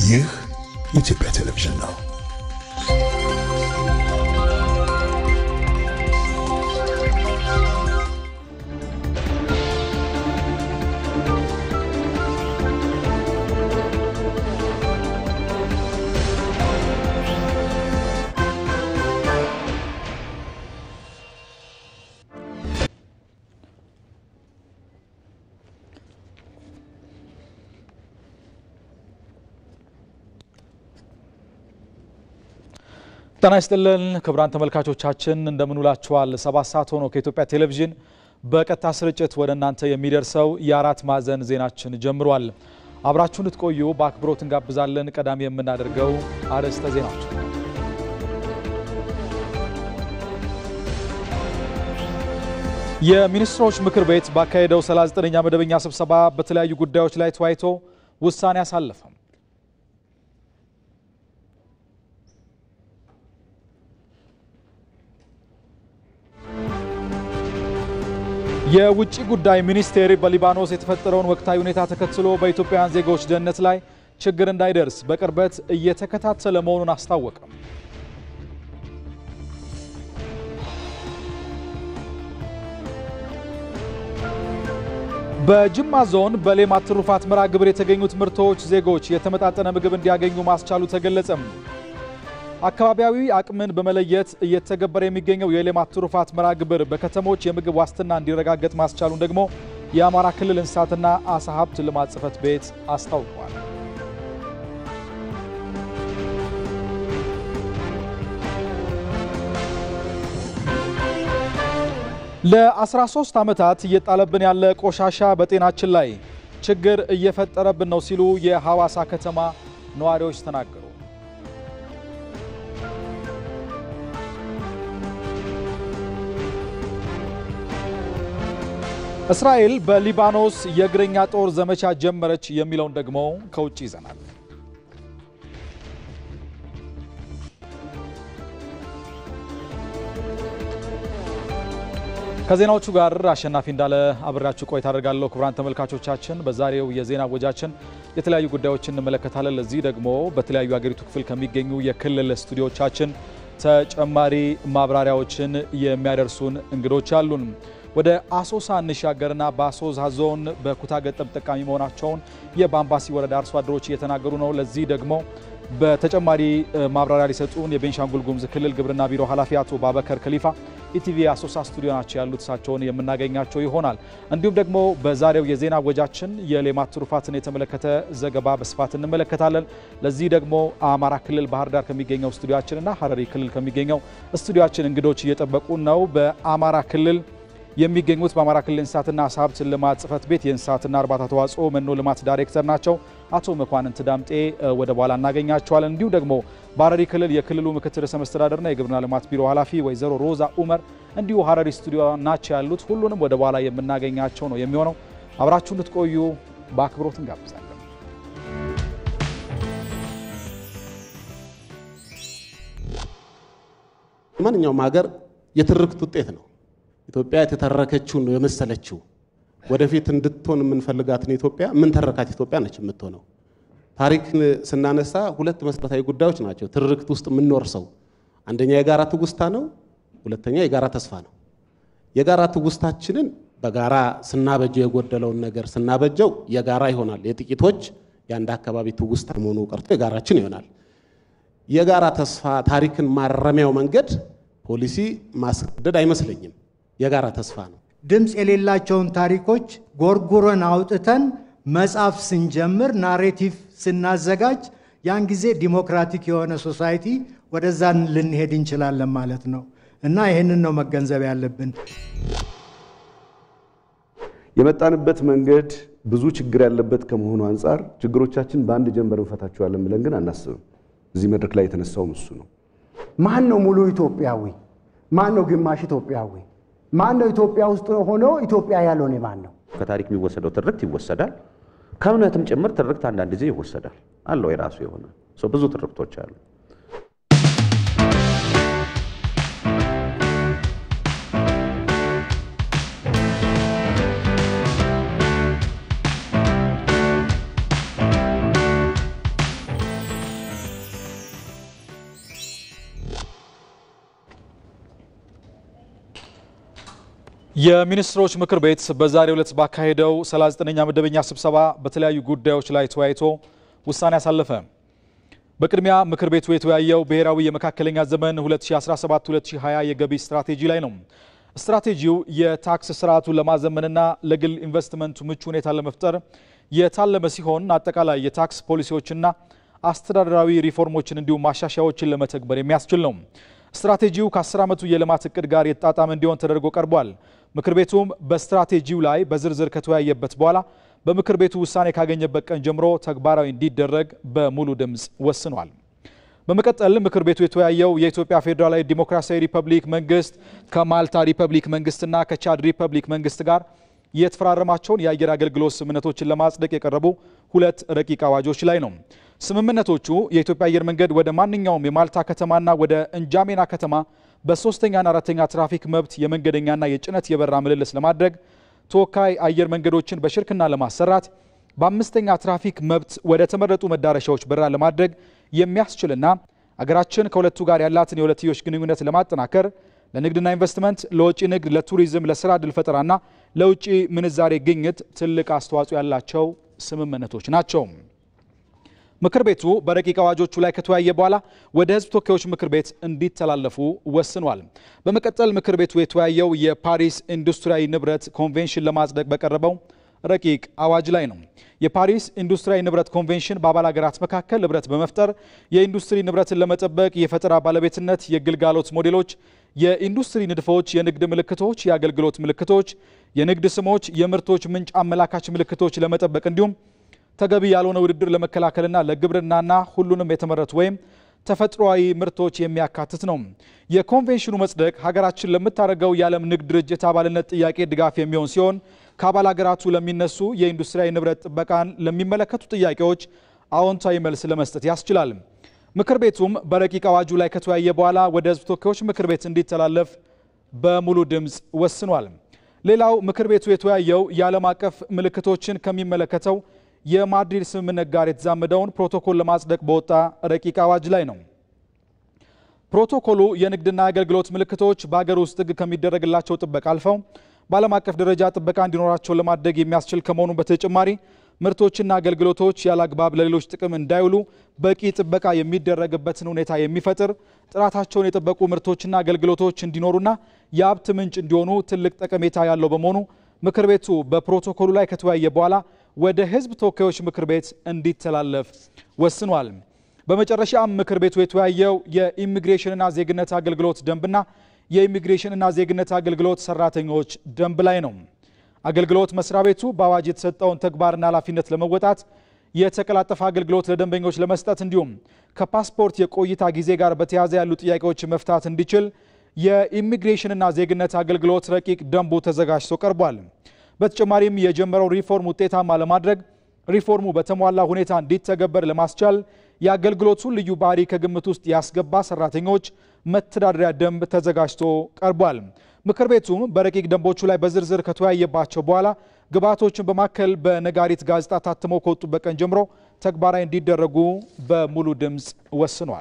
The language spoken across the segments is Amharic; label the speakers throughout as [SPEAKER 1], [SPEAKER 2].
[SPEAKER 1] ይህ የኢትዮጵያ ቴሌቪዥን ነው። ጤና ይስጥልን ክቡራን ተመልካቾቻችን እንደምን ውላችኋል። 7 ሰዓት ሆኖ ከኢትዮጵያ ቴሌቪዥን በቀጥታ ስርጭት ወደ እናንተ የሚደርሰው የአራት ማዕዘን ዜናችን ጀምሯል። አብራችሁን ልትቆዩ በአክብሮት እንጋብዛለን። ቀዳሚ የምናደርገው አርዕስተ ዜናዎች የሚኒስትሮች ምክር ቤት ባካሄደው 39ኛ መደበኛ ስብሰባ በተለያዩ ጉዳዮች ላይ ተወያይቶ ውሳኔ አሳለፈ። የውጭ ጉዳይ ሚኒስቴር በሊባኖስ የተፈጠረውን ወቅታዊ ሁኔታ ተከትሎ በኢትዮጵያውያን ዜጎች ደህንነት ላይ ችግር እንዳይደርስ በቅርበት እየተከታተለ መሆኑን አስታወቀ። በጅማ ዞን በሌማት ትሩፋት መርሃ ግብር የተገኙት ምርቶች ዜጎች የተመጣጠነ ምግብ እንዲያገኙ ማስቻሉ ተገለጸ። አካባቢያዊ አቅምን በመለየት እየተገበረ የሚገኘው የሌማት ትሩፋት መርሃ ግብር በከተሞች የምግብ ዋስትና እንዲረጋገጥ ማስቻሉን ደግሞ የአማራ ክልል እንስሳትና አሳ ሀብት ልማት ጽሕፈት ቤት አስታውቋል። ለ13 ዓመታት እየጣለብን ያለ ቆሻሻ በጤናችን ላይ ችግር እየፈጠረብን ነው ሲሉ የሐዋሳ ከተማ ነዋሪዎች ተናገሩ። እስራኤል በሊባኖስ የእግረኛ ጦር ዘመቻ ጀመረች የሚለውን ደግሞ ከውጭ ይዘናል። ከዜናዎቹ ጋር አሸናፊ እንዳለ አብራችሁ ቆይታ አደርጋለሁ። ክቡራን ተመልካቾቻችን በዛሬው የዜና ወጃችን የተለያዩ ጉዳዮችን እንመለከታለን። ለዚህ ደግሞ በተለያዩ ሀገሪቱ ክፍል ከሚገኙ የክልል ስቱዲዮቻችን ተጨማሪ ማብራሪያዎችን የሚያደርሱን እንግዶች አሉን። ወደ አሶሳ እንሻገርና በአሶሳ ዞን በኩታ ገጠም ተጠቃሚ መሆናቸውን የባምባሲ ወረዳ አርሶ አደሮች እየተናገሩ ነው። ለዚህ ደግሞ በተጨማሪ ማብራሪያ ሊሰጡን የቤንሻንጉል ጉሙዝ ክልል ግብርና ቢሮ ኃላፊ አቶ ባበከር ከሊፋ ኢቲቪ አሶሳ ስቱዲዮ ናቸው ያሉት፣ እሳቸውን የምናገኛቸው ይሆናል። እንዲሁም ደግሞ በዛሬው የዜና ወጃችን የሌማት ትሩፋትን የተመለከተ ዘገባ በስፋት እንመለከታለን። ለዚህ ደግሞ አማራ ክልል ባህር ዳር ከሚገኘው ስቱዲዮአችንና ሐረሪ ክልል ከሚገኘው ስቱዲዮአችን እንግዶች እየጠበቁ ነው። በአማራ ክልል የሚገኙት በአማራ ክልል እንስሳትና አሳ ሀብት ልማት ጽሕፈት ቤት የእንስሳትና እርባታ ተዋጽኦ መኖ ልማት ዳይሬክተር ናቸው አቶ መኳንንት ዳምጤ፣ ወደ በኋላ እናገኛቸዋለን። እንዲሁም ደግሞ በሐረሪ ክልል የክልሉ ምክትል ርዕሰ መስተዳድርና የግብርና ልማት ቢሮ ኃላፊ ወይዘሮ ሮዛ ኡመር እንዲሁ ሐረሪ ስቱዲዮ ናቸው ያሉት። ሁሉንም ወደ በኋላ የምናገኛቸው ነው የሚሆነው። አብራችሁ እንድትቆዩ በአክብሮት እንጋብዛለን።
[SPEAKER 2] ማንኛውም ሀገር የትርክት ውጤት ነው። ኢትዮጵያ የተተረከችው ነው የመሰለችው። ወደፊት እንድትሆን የምንፈልጋትን ኢትዮጵያ ምን ተረካት ኢትዮጵያ ነች የምትሆነው። ታሪክ ስናነሳ ሁለት መሰረታዊ ጉዳዮች ናቸው ትርክት ውስጥ የምንወርሰው። አንደኛ የጋራ ትውስታ ነው፣ ሁለተኛ የጋራ ተስፋ ነው። የጋራ ትውስታችንን በጋራ ስናበጀው የጎደለውን ነገር ስናበጀው የጋራ ይሆናል። የጥቂቶች የአንድ አካባቢ ትውስታ መሆኑ ቀርቶ የጋራችን ይሆናል። የጋራ ተስፋ ታሪክን ማረሚያው መንገድ ፖሊሲ ማስገደድ አይመስለኝም። የጋራ ተስፋ ነው።
[SPEAKER 3] ድምጽ የሌላቸውን ታሪኮች ጎርጉረን አውጥተን መጻፍ ስንጀምር ናሬቲቭ ስናዘጋጅ ያን ጊዜ ዲሞክራቲክ የሆነ ሶሳይቲ ወደዛን ልንሄድ እንችላለን ማለት ነው እና ይሄንን ነው መገንዘብ ያለብን።
[SPEAKER 4] የመጣንበት መንገድ ብዙ ችግር ያለበት ከመሆኑ አንፃር ችግሮቻችን በአንድ ጀንበር እንፈታቸዋለን ብለን ግን አናስብም። እዚህ መድረክ ላይ የተነሳው እሱ ነው።
[SPEAKER 5] ማን ነው ሙሉ ኢትዮጵያዊ? ማን ነው ግማሽ ኢትዮጵያዊ? ማን ነው ኢትዮጵያ ውስጥ ሆኖ ኢትዮጵያ ያልሆነ ማን ነው?
[SPEAKER 6] ከታሪክ የሚወሰደው ትርክት ይወሰዳል። ከእምነትም ጭምር ትርክት አንዳንድ ጊዜ ይወሰዳል። አለው የራሱ የሆነ ብዙ ትርክቶች አሉ።
[SPEAKER 1] የሚኒስትሮች ምክር ቤት በዛሬው ዕለት ባካሄደው 39ኛ መደበኛ ስብሰባ በተለያዩ ጉዳዮች ላይ ተወያይቶ ውሳኔ ያሳለፈ። በቅድሚያ ምክር ቤቱ የተወያየው ብሔራዊ የመካከለኛ ዘመን 2017-2020 የገቢ ስትራቴጂ ላይ ነው። ስትራቴጂው የታክስ ስርዓቱን ለማዘመንና ለግል ኢንቨስትመንቱ ምቹ ሁኔታ ለመፍጠር የታለመ ሲሆን አጠቃላይ የታክስ ፖሊሲዎችና አስተዳደራዊ ሪፎርሞችን እንዲሁም ማሻሻያዎችን ለመተግበር የሚያስችል ነው። ስትራቴጂው ከ10 ዓመቱ የልማት እቅድ ጋር የተጣጣመ እንዲሆን ተደርጎ ቀርቧል። ምክር ቤቱም በስትራቴጂው ላይ በዝርዝር ከተወያየበት በኋላ በምክር ቤቱ ውሳኔ ካገኘበት ቀን ጀምሮ ተግባራዊ እንዲደረግ በሙሉ ድምጽ ወስኗል። በመቀጠል ምክር ቤቱ የተወያየው የኢትዮጵያ ፌዴራላዊ ዲሞክራሲያዊ ሪፐብሊክ መንግስት ከማልታ ሪፐብሊክ መንግስትና ከቻድ ሪፐብሊክ መንግስት ጋር የተፈራረማቸውን የአየር አገልግሎት ስምምነቶችን ለማጽደቅ የቀረቡ 2 ረቂቅ አዋጆች ላይ ነው። ስምምነቶቹ የኢትዮጵያ አየር መንገድ ወደ ማንኛውም የማልታ ከተማና ወደ እንጃሜና ከተማ በ3ኛና 4ኛ ትራፊክ መብት የመንገደኛና የጭነት የበረራ ምልልስ ለማድረግ ተወካይ አየር መንገዶችን በሽርክና ለማሰራት በ5ኛ ትራፊክ መብት ወደ ተመረጡ መዳረሻዎች በረራ ለማድረግ የሚያስችልና አገራችን ከሁለቱ ጋር ያላትን የሁለትዮሽ ግንኙነት ለማጠናከር ለንግድና ኢንቨስትመንት፣ ለውጭ ንግድ፣ ለቱሪዝም፣ ለስራ ዕድል ፈጠራና ለውጭ ምንዛሬ ግኝት ትልቅ አስተዋጽኦ ያላቸው ስምምነቶች ናቸው። ምክር ቤቱ በረቂቅ አዋጆቹ ላይ ከተወያየ በኋላ ወደ ሕዝብ ተወካዮች ምክር ቤት እንዲተላለፉ ወስኗል። በመቀጠል ምክር ቤቱ የተወያየው የፓሪስ ኢንዱስትሪያዊ ንብረት ኮንቬንሽን ለማጽደቅ በቀረበው ረቂቅ አዋጅ ላይ ነው። የፓሪስ ኢንዱስትሪያዊ ንብረት ኮንቬንሽን በአባል ሀገራት መካከል ህብረት በመፍጠር የኢንዱስትሪ ንብረትን ለመጠበቅ የፈጠራ ባለቤትነት፣ የግልጋሎት ሞዴሎች፣ የኢንዱስትሪ ንድፎች፣ የንግድ ምልክቶች፣ የአገልግሎት ምልክቶች፣ የንግድ ስሞች፣ የምርቶች ምንጭ አመላካች ምልክቶች ለመጠበቅ እንዲሁም ተገቢ ያልሆነ ውድድር ለመከላከልና ለግብርናና ሁሉንም የተመረቱ ወይም ተፈጥሯዊ ምርቶች የሚያካትት ነው። የኮንቬንሽኑ መጽደቅ ሀገራችን ለምታደርገው የዓለም ንግድ ድርጅት አባልነት ጥያቄ ድጋፍ የሚሆን ሲሆን ከአባል ሀገራቱ ለሚነሱ የኢንዱስትሪያዊ ንብረት ጥበቃን ለሚመለከቱ ጥያቄዎች አዎንታዊ መልስ ለመስጠት ያስችላል። ምክር ቤቱም በረቂቅ አዋጁ ላይ ከተወያየ በኋላ ወደ ሕዝብ ተወካዮች ምክር ቤት እንዲተላለፍ በሙሉ ድምጽ ወስኗል። ሌላው ምክር ቤቱ የተወያየው የዓለም አቀፍ ምልክቶችን ከሚመለከተው የማድሪድ ስምምነት ጋር የተዛመደውን ፕሮቶኮል ለማጽደቅ በወጣ ረቂቅ አዋጅ ላይ ነው። ፕሮቶኮሉ የንግድና አገልግሎት ምልክቶች በአገር ውስጥ ሕግ ከሚደረግላቸው ጥበቃ አልፈው በዓለም አቀፍ ደረጃ ጥበቃ እንዲኖራቸው ለማድረግ የሚያስችል ከመሆኑ በተጨማሪ ምርቶችና አገልግሎቶች ያላግባብ ለሌሎች ጥቅም እንዳይውሉ በቂ ጥበቃ የሚደረግበትን ሁኔታ የሚፈጥር፣ ጥራታቸውን የጠበቁ ምርቶችና አገልግሎቶች እንዲኖሩና የሀብት ምንጭ እንዲሆኑ ትልቅ ጠቀሜታ ያለው በመሆኑ ምክር ቤቱ በፕሮቶኮሉ ላይ ከተወያየ በኋላ ወደ ሕዝብ ተወካዮች ምክር ቤት እንዲተላለፍ ወስኗል። በመጨረሻም ምክር ቤቱ የተወያየው የኢሚግሬሽንና ዜግነት አገልግሎት ደንብና የኢሚግሬሽንና ዜግነት አገልግሎት ሰራተኞች ደንብ ላይ ነው። አገልግሎት መስሪያ ቤቱ በአዋጅ የተሰጠውን ተግባርና ኃላፊነት ለመወጣት የተቀላጠፈ አገልግሎት ለደንበኞች ለመስጠት እንዲሁም ከፓስፖርት የቆይታ ጊዜ ጋር በተያያዘ ያሉ ጥያቄዎች መፍታት እንዲችል የኢሚግሬሽንና ዜግነት አገልግሎት ረቂቅ ደንቡ ተዘጋጅቶ ቀርቧል። በተጨማሪም የጀመረው ሪፎርም ውጤታማ ለማድረግ ሪፎርሙ በተሟላ ሁኔታ እንዲተገበር ለማስቻል የአገልግሎቱን ልዩ ባህሪ ከግምት ውስጥ ያስገባ ሰራተኞች መተዳደሪያ ደንብ ተዘጋጅቶ ቀርቧል። ምክር ቤቱም በረቂቅ ደንቦቹ ላይ በዝርዝር ከተወያየባቸው በኋላ ግብዓቶችን በማከል በነጋሪት ጋዜጣ ታትመው ከወጡበት ቀን ጀምሮ ተግባራዊ እንዲደረጉ በሙሉ ድምጽ ወስኗል።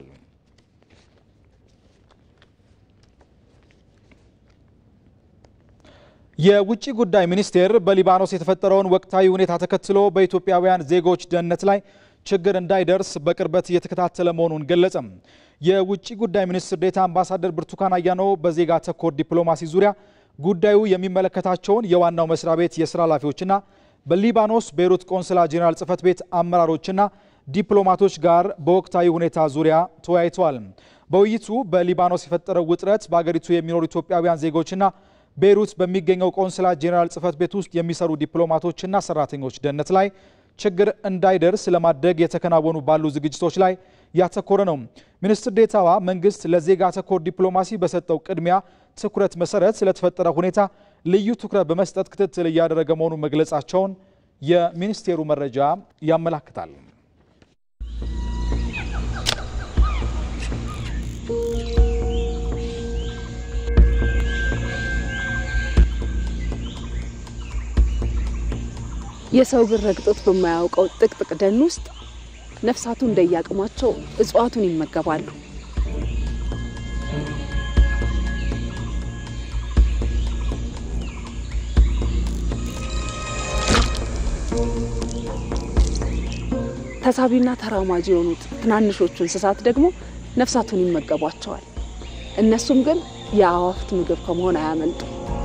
[SPEAKER 1] የውጭ ጉዳይ ሚኒስቴር በሊባኖስ የተፈጠረውን ወቅታዊ ሁኔታ ተከትሎ በኢትዮጵያውያን ዜጎች ደህንነት ላይ ችግር እንዳይደርስ በቅርበት እየተከታተለ መሆኑን ገለጸ። የውጭ ጉዳይ ሚኒስትር ዴኤታ አምባሳደር ብርቱካን አያኖ በዜጋ ተኮር ዲፕሎማሲ ዙሪያ ጉዳዩ የሚመለከታቸውን የዋናው መስሪያ ቤት የስራ ኃላፊዎችና በሊባኖስ ቤይሩት ቆንስላ ጄኔራል ጽህፈት ቤት አመራሮችና ዲፕሎማቶች ጋር በወቅታዊ ሁኔታ ዙሪያ ተወያይተዋል። በውይይቱ በሊባኖስ የፈጠረው ውጥረት በአገሪቱ የሚኖሩ ኢትዮጵያውያን ዜጎችና ቤይሩት በሚገኘው ቆንስላ ጄኔራል ጽህፈት ቤት ውስጥ የሚሰሩ ዲፕሎማቶችና ሰራተኞች ደህንነት ላይ ችግር እንዳይደርስ ለማድረግ የተከናወኑ ባሉ ዝግጅቶች ላይ ያተኮረ ነው። ሚኒስትር ዴኤታዋ መንግስት ለዜጋ ተኮር ዲፕሎማሲ በሰጠው ቅድሚያ ትኩረት መሰረት ስለተፈጠረ ሁኔታ ልዩ ትኩረት በመስጠት ክትትል እያደረገ መሆኑን መግለጻቸውን የሚኒስቴሩ መረጃ ያመለክታል።
[SPEAKER 7] የሰው እግር ረግጦት በማያውቀው ጥቅጥቅ ደን ውስጥ ነፍሳቱ እንደያቅማቸው እጽዋቱን ይመገባሉ። ተሳቢና ተራማጅ የሆኑት ትናንሾቹ እንስሳት ደግሞ ነፍሳቱን ይመገቧቸዋል። እነሱም ግን የአዋፍት ምግብ ከመሆን አያመልጡ።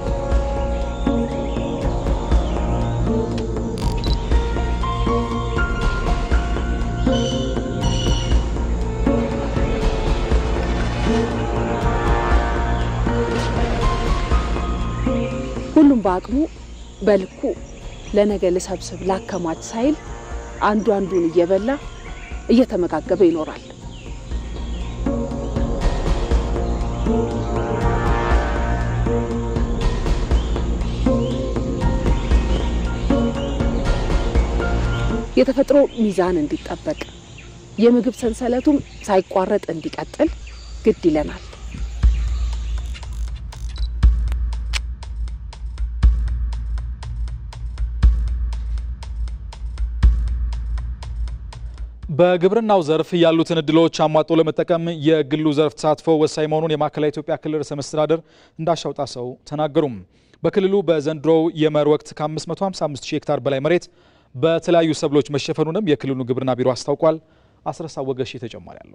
[SPEAKER 7] ሁሉም በአቅሙ በልኩ ለነገ ለሰብስብ ላከማች ሳይል አንዱ አንዱን እየበላ እየተመጋገበ ይኖራል። የተፈጥሮ ሚዛን እንዲጠበቅ የምግብ ሰንሰለቱም ሳይቋረጥ እንዲቀጥል ግድ ይለናል።
[SPEAKER 1] በግብርናው ዘርፍ ያሉትን እድሎች አሟጦ ለመጠቀም የግሉ ዘርፍ ተሳትፎ ወሳኝ መሆኑን የማዕከላዊ ኢትዮጵያ ክልል ርዕሰ መስተዳድር እንዳሻው ጣሰው ተናገሩ። በክልሉ በዘንድሮው የመኸር ወቅት ከ555 ሺህ ሄክታር በላይ መሬት በተለያዩ ሰብሎች መሸፈኑንም የክልሉ ግብርና ቢሮ አስታውቋል። አስረሳ ወገሽ ተጨማሪ አለው።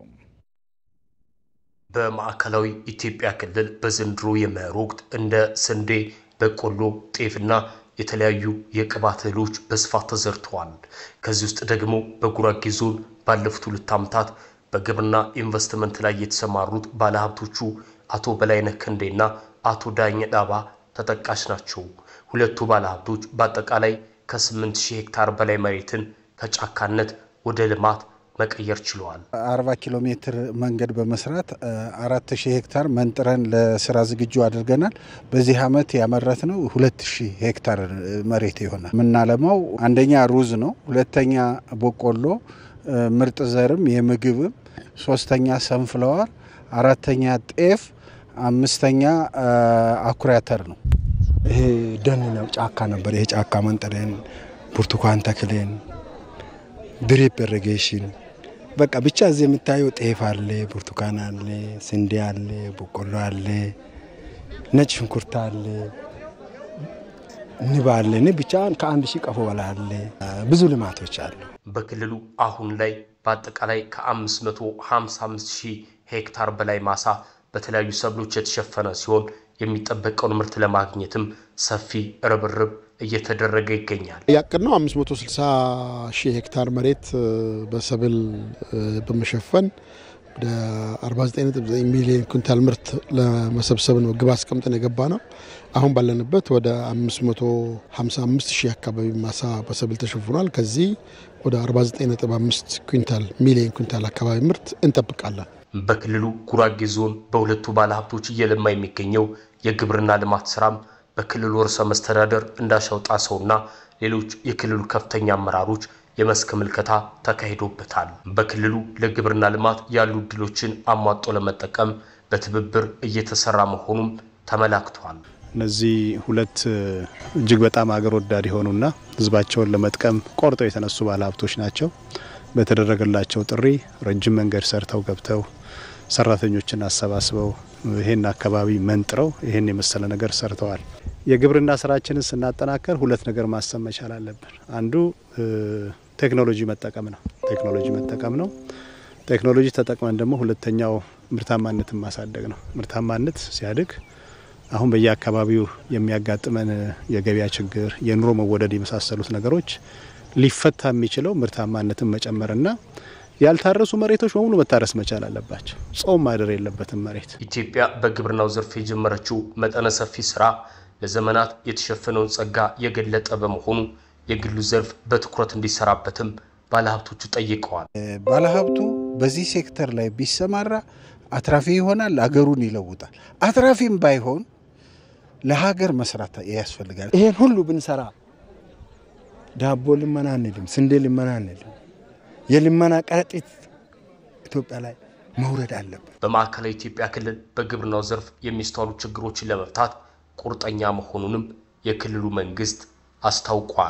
[SPEAKER 8] በማዕከላዊ ኢትዮጵያ ክልል በዘንድሮ የመኸር ወቅት እንደ ስንዴ፣ በቆሎ፣ ጤፍና የተለያዩ የቅባት እህሎች በስፋት ተዘርተዋል። ከዚህ ውስጥ ደግሞ በጉራጌ ዞን ባለፉት 2 ዓመታት በግብርና ኢንቨስትመንት ላይ የተሰማሩት ባለሀብቶቹ አቶ በላይነህ ክንዴና አቶ ዳኘ ዳባ ተጠቃሽ ናቸው። ሁለቱ ባለሀብቶች በአጠቃላይ ከ8000 ሄክታር በላይ መሬትን ከጫካነት ወደ ልማት መቀየር ችለዋል።
[SPEAKER 9] 40 ኪሎ ሜትር መንገድ በመስራት 4000 ሄክታር መንጥረን ለስራ ዝግጁ አድርገናል። በዚህ አመት ያመረትነው 2000 ሄክታር መሬት ይሆናል። ምናለማው አንደኛ ሩዝ ነው፣ ሁለተኛ በቆሎ ምርጥ ዘርም የምግብም፣ ሶስተኛ ሰንፍላወር፣ አራተኛ ጤፍ፣ አምስተኛ አኩሪ አተር ነው።
[SPEAKER 10] ይሄ ደን ነው፣ ጫካ ነበር። ይሄ ጫካ መንጥረን ብርቱካን ተክለን ድሪፕ ኢሪጌሽን በቃ ብቻ እዚህ የምታየው ጤፍ አለ፣ ብርቱካን አለ፣ ስንዴ አለ፣ በቆሎ አለ፣ ነጭ ሽንኩርት አለ፣ ንብ አለ። ብቻ ከ1000 ቀፎ በላይ አለ። ብዙ ልማቶች አሉ።
[SPEAKER 8] በክልሉ አሁን ላይ በአጠቃላይ ከ555 ሺህ ሄክታር በላይ ማሳ በተለያዩ ሰብሎች የተሸፈነ ሲሆን የሚጠበቀውን ምርት ለማግኘትም ሰፊ ርብርብ እየተደረገ ይገኛል።
[SPEAKER 11] ያቀድነው 560 ሺህ ሄክታር መሬት በሰብል በመሸፈን ወደ 49.9 ሚሊዮን ኩንታል ምርት ለመሰብሰብ ነው ግብ አስቀምጠን የገባ ነው። አሁን ባለንበት ወደ 555 ሺህ አካባቢ ማሳ በሰብል ተሸፍኗል። ከዚህ ወደ 49.5 ሚሊዮን ኩንታል አካባቢ ምርት እንጠብቃለን።
[SPEAKER 8] በክልሉ ጉራጌ ዞን በሁለቱ ባለሀብቶች እየለማ የሚገኘው የግብርና ልማት ስራም በክልሉ ርዕሰ መስተዳድር እንዳሻው ጣሰውና ሌሎች የክልሉ ከፍተኛ አመራሮች የመስክ ምልከታ ተካሂዶበታል። በክልሉ ለግብርና ልማት ያሉ እድሎችን አሟጦ ለመጠቀም በትብብር እየተሰራ መሆኑም ተመላክቷል።
[SPEAKER 12] እነዚህ ሁለት እጅግ በጣም አገር ወዳድ የሆኑና ህዝባቸውን ለመጥቀም ቆርጠው የተነሱ ባለሀብቶች ናቸው። በተደረገላቸው ጥሪ ረጅም መንገድ ሰርተው ገብተው ሰራተኞችን አሰባስበው ይሄን አካባቢ መንጥረው ይሄን የመሰለ ነገር ሰርተዋል። የግብርና ስራችንን ስናጠናከር ሁለት ነገር ማሰብ መቻል አለብን። አንዱ ቴክኖሎጂ መጠቀም ነው። ቴክኖሎጂ ተጠቅመን ደግሞ ሁለተኛው ምርታማነትን ማሳደግ ነው። ምርታማነት ሲያድግ አሁን በየአካባቢው የሚያጋጥመን የገበያ ችግር፣ የኑሮ መወደድ የመሳሰሉት ነገሮች ሊፈታ የሚችለው ምርታማነትን መጨመርና ያልታረሱ መሬቶች በሙሉ መታረስ መቻል አለባቸው። ጾም ማደር የለበትም መሬት።
[SPEAKER 8] ኢትዮጵያ በግብርናው ዘርፍ የጀመረችው መጠነ ሰፊ ስራ ለዘመናት የተሸፈነውን ጸጋ የገለጠ በመሆኑ የግሉ ዘርፍ በትኩረት እንዲሰራበትም ባለሀብቶቹ ጠይቀዋል።
[SPEAKER 9] ባለሀብቱ በዚህ ሴክተር ላይ ቢሰማራ አትራፊ ይሆናል፣ ሀገሩን ይለውጣል። አትራፊም ባይሆን ለሀገር መስራት ያስፈልጋል።
[SPEAKER 10] ይሄን ሁሉ ብንሰራ ዳቦ ልመና አንልም፣ ስንዴ ልመና አንልም። የልመና ቀረጢት ኢትዮጵያ ላይ መውረድ አለበት።
[SPEAKER 8] በማዕከላዊ ኢትዮጵያ ክልል በግብርናው ዘርፍ የሚስተዋሉ ችግሮችን ለመፍታት ቁርጠኛ መሆኑንም የክልሉ መንግስት አስታውቋል።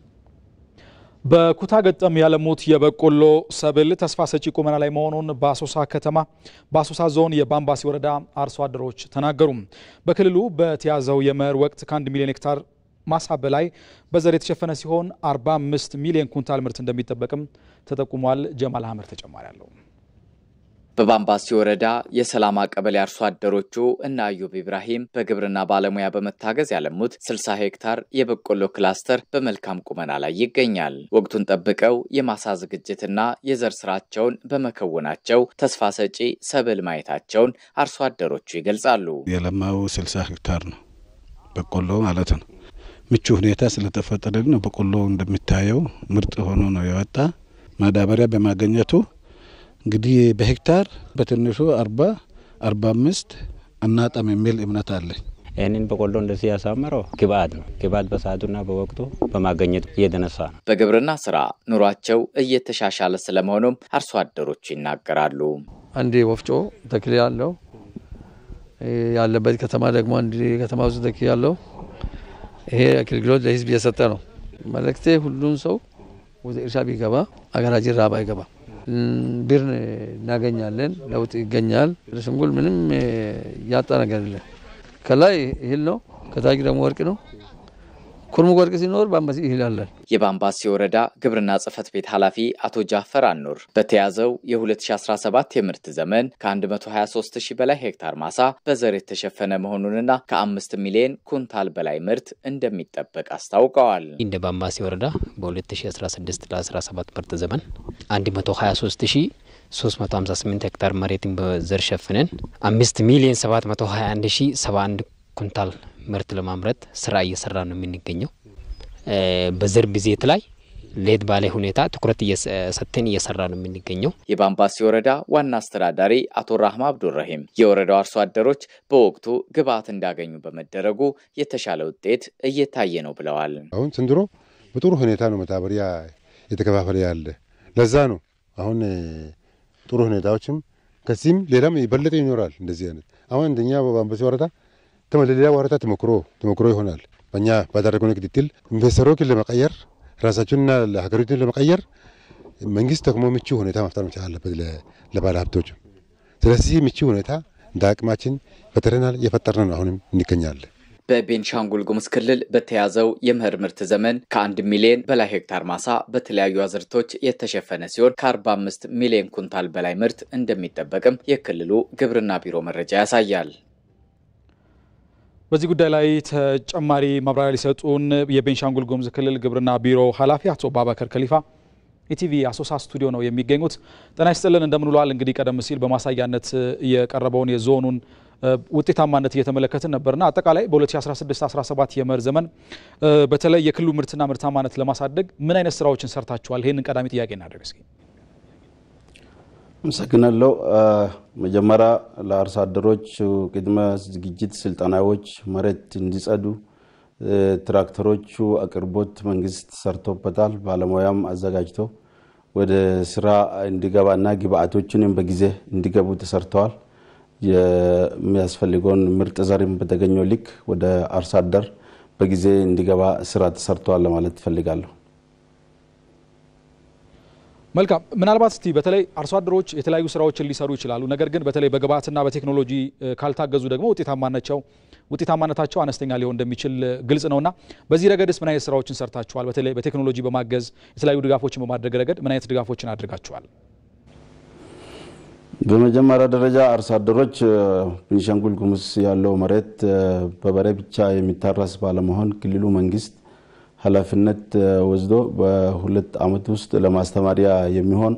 [SPEAKER 1] በኩታ ገጠም ያለሙት የበቆሎ ሰብል ተስፋ ሰጪ ቁመና ላይ መሆኑን በአሶሳ ዞን የባምባሲ ወረዳ አርሶ አደሮች ተናገሩ። በክልሉ በተያዘው የመኸር ወቅት ከ1 ሚሊዮን ሄክታር ማሳ በላይ በዘር የተሸፈነ ሲሆን 45 ሚሊዮን ኩንታል ምርት እንደሚጠበቅም ተጠቁሟል። ጀማል አህመድ ተጨማሪ አለው።
[SPEAKER 13] በባምባሲ ወረዳ የሰላማ ቀበሌ አርሶ አደሮቹ እና አዩብ ኢብራሂም በግብርና ባለሙያ በመታገዝ ያለሙት 60 ሄክታር የበቆሎ ክላስተር በመልካም ቁመና ላይ ይገኛል። ወቅቱን ጠብቀው የማሳ ዝግጅትና የዘር ስራቸውን በመከወናቸው ተስፋ ሰጪ ሰብል ማየታቸውን አርሶ አደሮቹ ይገልጻሉ።
[SPEAKER 9] የለማው 60 ሄክታር ነው በቆሎ ማለት ነው። ምቹ ሁኔታ ስለተፈጠረልን በቆሎ እንደሚታየው ምርጥ ሆኖ ነው የወጣ። ማዳበሪያ በማግኘቱ እንግዲህ በሄክታር በትንሹ 40-45 አናጣም የሚል እምነት አለ።
[SPEAKER 14] ይህንን በቆሎ እንደዚህ ያሳመረው ግብአት ነው። ግብአት በሰዓቱና በወቅቱ በማግኘቱ እየተነሳ ነው።
[SPEAKER 13] በግብርና ስራ ኑሯቸው እየተሻሻለ ስለመሆኑም አርሶ አደሮቹ ይናገራሉ።
[SPEAKER 15] አንድ ወፍጮ ተክል ያለው ያለበት ከተማ ደግሞ አንድ ከተማ ውስጥ ተክል ያለው ይሄ አገልግሎት ለህዝብ እየሰጠ ነው። መልእክቴ ሁሉም ሰው ወደ እርሻ ቢገባ አገራችን ራብ አይገባ። ብር እናገኛለን፣ ለውጥ ይገኛል። ለሽንጉል ምንም ያጣ ነገር የለም። ከላይ እህል ነው፣ ከታች ደግሞ ወርቅ ነው። ኩርሙ ወርቅ ሲኖር ባምባሲ እህል አለ።
[SPEAKER 13] የባምባሲ ወረዳ ግብርና ጽሕፈት ቤት ኃላፊ አቶ ጃፈር አኑር በተያዘው የ2017 የምርት ዘመን ከ123000 በላይ ሄክታር ማሳ በዘር የተሸፈነ መሆኑንና ከ5 ሚሊዮን ኩንታል በላይ ምርት እንደሚጠበቅ አስታውቀዋል።
[SPEAKER 14] እንደ ባምባሲ ወረዳ በ2016 ለ17 ምርት ዘመን 123358 ሄክታር መሬትን በዘር ሸፍነን 5,721,071 ኩንታል ምርት ለማምረት ስራ እየሰራ ነው የሚገኘው። በዘር ብዜት ላይ ሌት ባለ ሁኔታ ትኩረት እየሰጠን እየሰራ ነው የሚገኘው።
[SPEAKER 13] የባምባሲ ወረዳ ዋና አስተዳዳሪ አቶ ራህማ አብዱራሂም የወረዳው አርሶ አደሮች በወቅቱ ግብአት እንዳገኙ በመደረጉ የተሻለ ውጤት እየታየ ነው ብለዋል።
[SPEAKER 16] አሁን ዘንድሮ በጥሩ ሁኔታ ነው ማዳበሪያ የተከፋፈለ ያለ። ለዛ ነው አሁን ጥሩ ሁኔታዎችም ከዚህም ሌላም ይበለጥ ይኖራል። እንደዚህ አይነት አሁን እንደኛ በባምባሲ ወረዳ ተመለለያ ወረታ ተሞክሮ ይሆናል። በእኛ ባደረግነው ክትትል ኢንቨስተሮችን ለመቀየር ራሳቸውንና ለሀገሪቱን ለመቀየር መንግስት ደግሞ ምቹ ሁኔታ መፍጠር መቻል አለበት ለባለ ሀብቶች። ስለዚህ ምቹ ሁኔታ እንደ አቅማችን ፈጥረናል፣ እየፈጠርን ነው አሁንም እንገኛለን።
[SPEAKER 13] በቤንሻንጉል ጉሙዝ ክልል በተያዘው የመኸር ምርት ዘመን ከ1 ሚሊዮን በላይ ሄክታር ማሳ በተለያዩ አዝርቶች የተሸፈነ ሲሆን ከ45 ሚሊዮን ኩንታል በላይ ምርት እንደሚጠበቅም የክልሉ ግብርና ቢሮ መረጃ ያሳያል።
[SPEAKER 1] በዚህ ጉዳይ ላይ ተጨማሪ ማብራሪያ ሊሰጡን የቤንሻንጉል ጉሙዝ ክልል ግብርና ቢሮ ኃላፊ አቶ ባባከር ከሊፋ ኢቲቪ አሶሳ ስቱዲዮ ነው የሚገኙት። ጤና ይስጥልን፣ እንደምን ውለዋል? እንግዲህ ቀደም ሲል በማሳያነት የቀረበውን የዞኑን ውጤታማነት እየተመለከትን ነበርና አጠቃላይ በ2016-17 የመኸር ዘመን በተለይ የክልሉ ምርትና ምርታማነት ለማሳደግ ምን አይነት ስራዎችን ሰርታችኋል? ይሄንን ቀዳሚ ጥያቄ እናደርግ እስኪ።
[SPEAKER 17] አመሰግናለሁ። መጀመሪያ ለአርሶ አደሮች ቅድመ ዝግጅት ስልጠናዎች መሬት እንዲጸዱ ትራክተሮቹ አቅርቦት መንግስት ሰርቶበታል። ባለሙያም አዘጋጅቶ ወደ ስራ እንዲገባና ግብአቶችንም በጊዜ እንዲገቡ ተሰርተዋል። የሚያስፈልገውን ምርጥ ዘርም በተገኘው ልክ ወደ አርሶ አደር በጊዜ እንዲገባ ስራ ተሰርተዋል ለማለት ፈልጋለሁ።
[SPEAKER 1] መልካም። ምናልባት እስቲ በተለይ አርሶ አደሮች የተለያዩ ስራዎችን ሊሰሩ ይችላሉ። ነገር ግን በተለይ በግብአትና በቴክኖሎጂ ካልታገዙ ደግሞ ውጤታማነታቸው አነስተኛ ሊሆን እንደሚችል ግልጽ ነውና በዚህ ረገድስ ምን አይነት ስራዎችን ሰርታችኋል? በተለይ በቴክኖሎጂ በማገዝ የተለያዩ ድጋፎችን በማድረግ ረገድ ምን አይነት ድጋፎችን አድርጋችኋል?
[SPEAKER 17] በመጀመሪያ ደረጃ አርሶ አደሮች ቤንሻንጉል ጉሙዝ ያለው መሬት በበሬ ብቻ የሚታረስ ባለመሆን ክልሉ መንግስት ኃላፊነት ወስዶ በሁለት ዓመት ውስጥ ለማስተማሪያ የሚሆን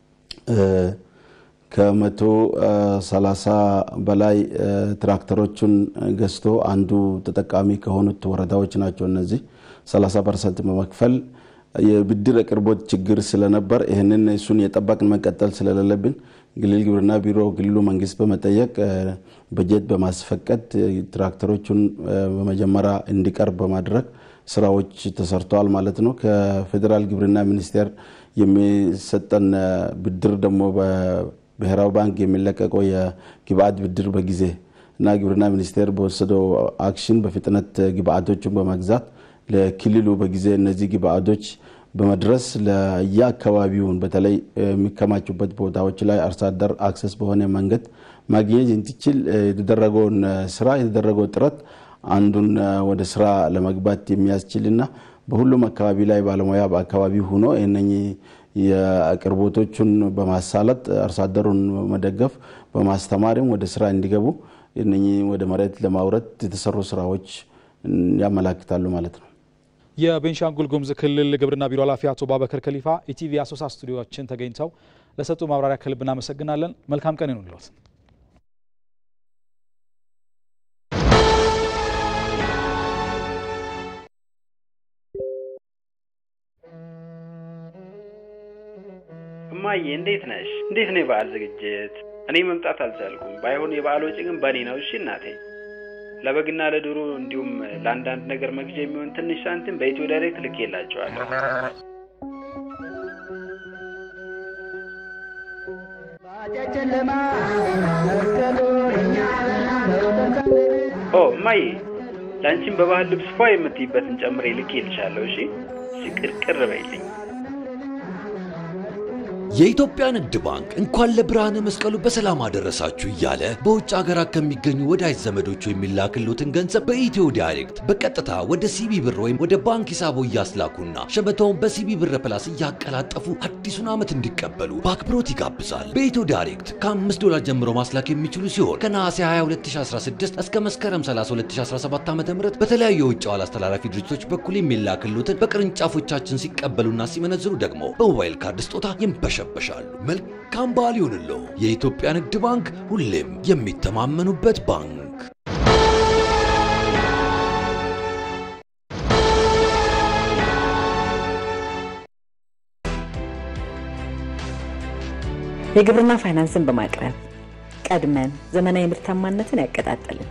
[SPEAKER 17] ከ130 በላይ ትራክተሮችን ገዝቶ አንዱ ተጠቃሚ ከሆኑት ወረዳዎች ናቸው። እነዚህ 30% በመክፈል የብድር አቅርቦት ችግር ስለነበር ይሄንን እሱን የጠበቅን መቀጠል ስለሌለብን ክልል ግብርና ቢሮ ክልሉ መንግስት በመጠየቅ በጀት በማስፈቀድ ትራክተሮቹን በመጀመሪያ እንዲቀርብ በማድረግ ስራዎች ተሰርተዋል ማለት ነው። ከፌደራል ግብርና ሚኒስቴር የሚሰጠን ብድር ደግሞ በብሔራዊ ባንክ የሚለቀቀው የግብአት ብድር በጊዜ እና ግብርና ሚኒስቴር በወሰደው አክሽን በፍጥነት ግብአቶችን በመግዛት ለክልሉ በጊዜ እነዚህ ግብአቶች በመድረስ ለየአካባቢውን በተለይ የሚከማቹበት ቦታዎች ላይ አርሶ አደር አክሰስ በሆነ መንገድ ማግኘት እንዲችል የተደረገው ጥረት አንዱን ወደ ስራ ለመግባት የሚያስችልና በሁሉም አካባቢ ላይ ባለሙያ በአካባቢ ሆኖ እነኚህ የአቅርቦቶቹን በማሳለጥ አርሶ አደሩን መደገፍ በማስተማርም ወደ ስራ እንዲገቡ እነኚህ ወደ መሬት ለማውረድ የተሰሩ ስራዎች ያመላክታሉ ማለት ነው።
[SPEAKER 1] የቤንሻንጉል ጉሙዝ ክልል ግብርና ቢሮ ኃላፊ አቶ ባበከር ከሊፋ ኢቲቪ አሶሳ ስቱዲዮችን ተገኝተው ለሰጡ ማብራሪያ ከልብ እናመሰግናለን። መልካም ቀን ይሁንልዎት።
[SPEAKER 18] እማዬ እንዴት ነሽ? እንዴት ነው የበዓል ዝግጅት? እኔ መምጣት አልቻልኩም። ባይሆን የበዓል ወጪ ግን በኔ ነው። እሺ እናቴ። ለበግና ለዶሮ እንዲሁም ለአንዳንድ ነገር መግዣ የሚሆን ትንሽ ሳንቲም በኢትዮ ዳይሬክት ልኬላቸዋለሁ። እማዬ ላንቺም በባህል ልብስ ፏ የምትይበትን ጨምሬ ልኬልሻለሁ። እሺ ቅርቅር በይልኝ።
[SPEAKER 19] የኢትዮጵያ ንግድ ባንክ እንኳን ለብርሃነ መስቀሉ በሰላም አደረሳችሁ እያለ በውጭ ሀገራት ከሚገኙ ወዳጅ ዘመዶቹ የሚላክሉትን ገንዘብ በኢትዮ ዳይሬክት በቀጥታ ወደ ሲቢ ብር ወይም ወደ ባንክ ሂሳቦ እያስላኩና ሸመታውን በሲቢ ብር ፕላስ እያቀላጠፉ አዲሱን ዓመት እንዲቀበሉ በአክብሮት ይጋብዛል። በኢትዮ ዳይሬክት $5 ጀምሮ ማስላክ የሚችሉ ሲሆን ከነሐሴ 22 2016 እስከ መስከረም 30 2017 ዓ.ም በተለያዩ የውጭ ዋል አስተላላፊ ድርጅቶች በኩል የሚላክሉትን በቅርንጫፎቻችን ሲቀበሉና ሲመነዝሩ ደግሞ በሞባይል ካርድ ስጦታ ይንበሻል። መልካም በዓል ይሁንልዎ። የኢትዮጵያ ንግድ ባንክ ሁሌም የሚተማመኑበት ባንክ።
[SPEAKER 20] የግብርና ፋይናንስን በማቅረብ ቀድመን ዘመናዊ ምርታማነትን ያቀጣጠልን፣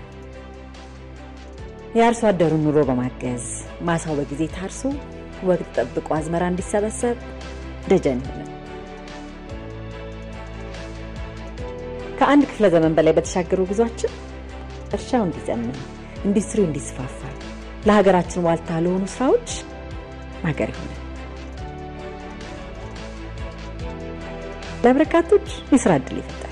[SPEAKER 20] የአርሶ አደሩን ኑሮ በማገዝ ማሳው በጊዜ ታርሶ ወቅት ጠብቆ አዝመራ እንዲሰበሰብ ደጀን ሆነ። ከአንድ ክፍለ ዘመን በላይ በተሻገሩ ጉዟችን እርሻው እንዲዘምን፣ ኢንዱስትሪው እንዲስፋፋ፣ ለሀገራችን ዋልታ ለሆኑ ስራዎች ማገር ይሆናል። ለበርካቶች የስራ ዕድል ይፈጠር።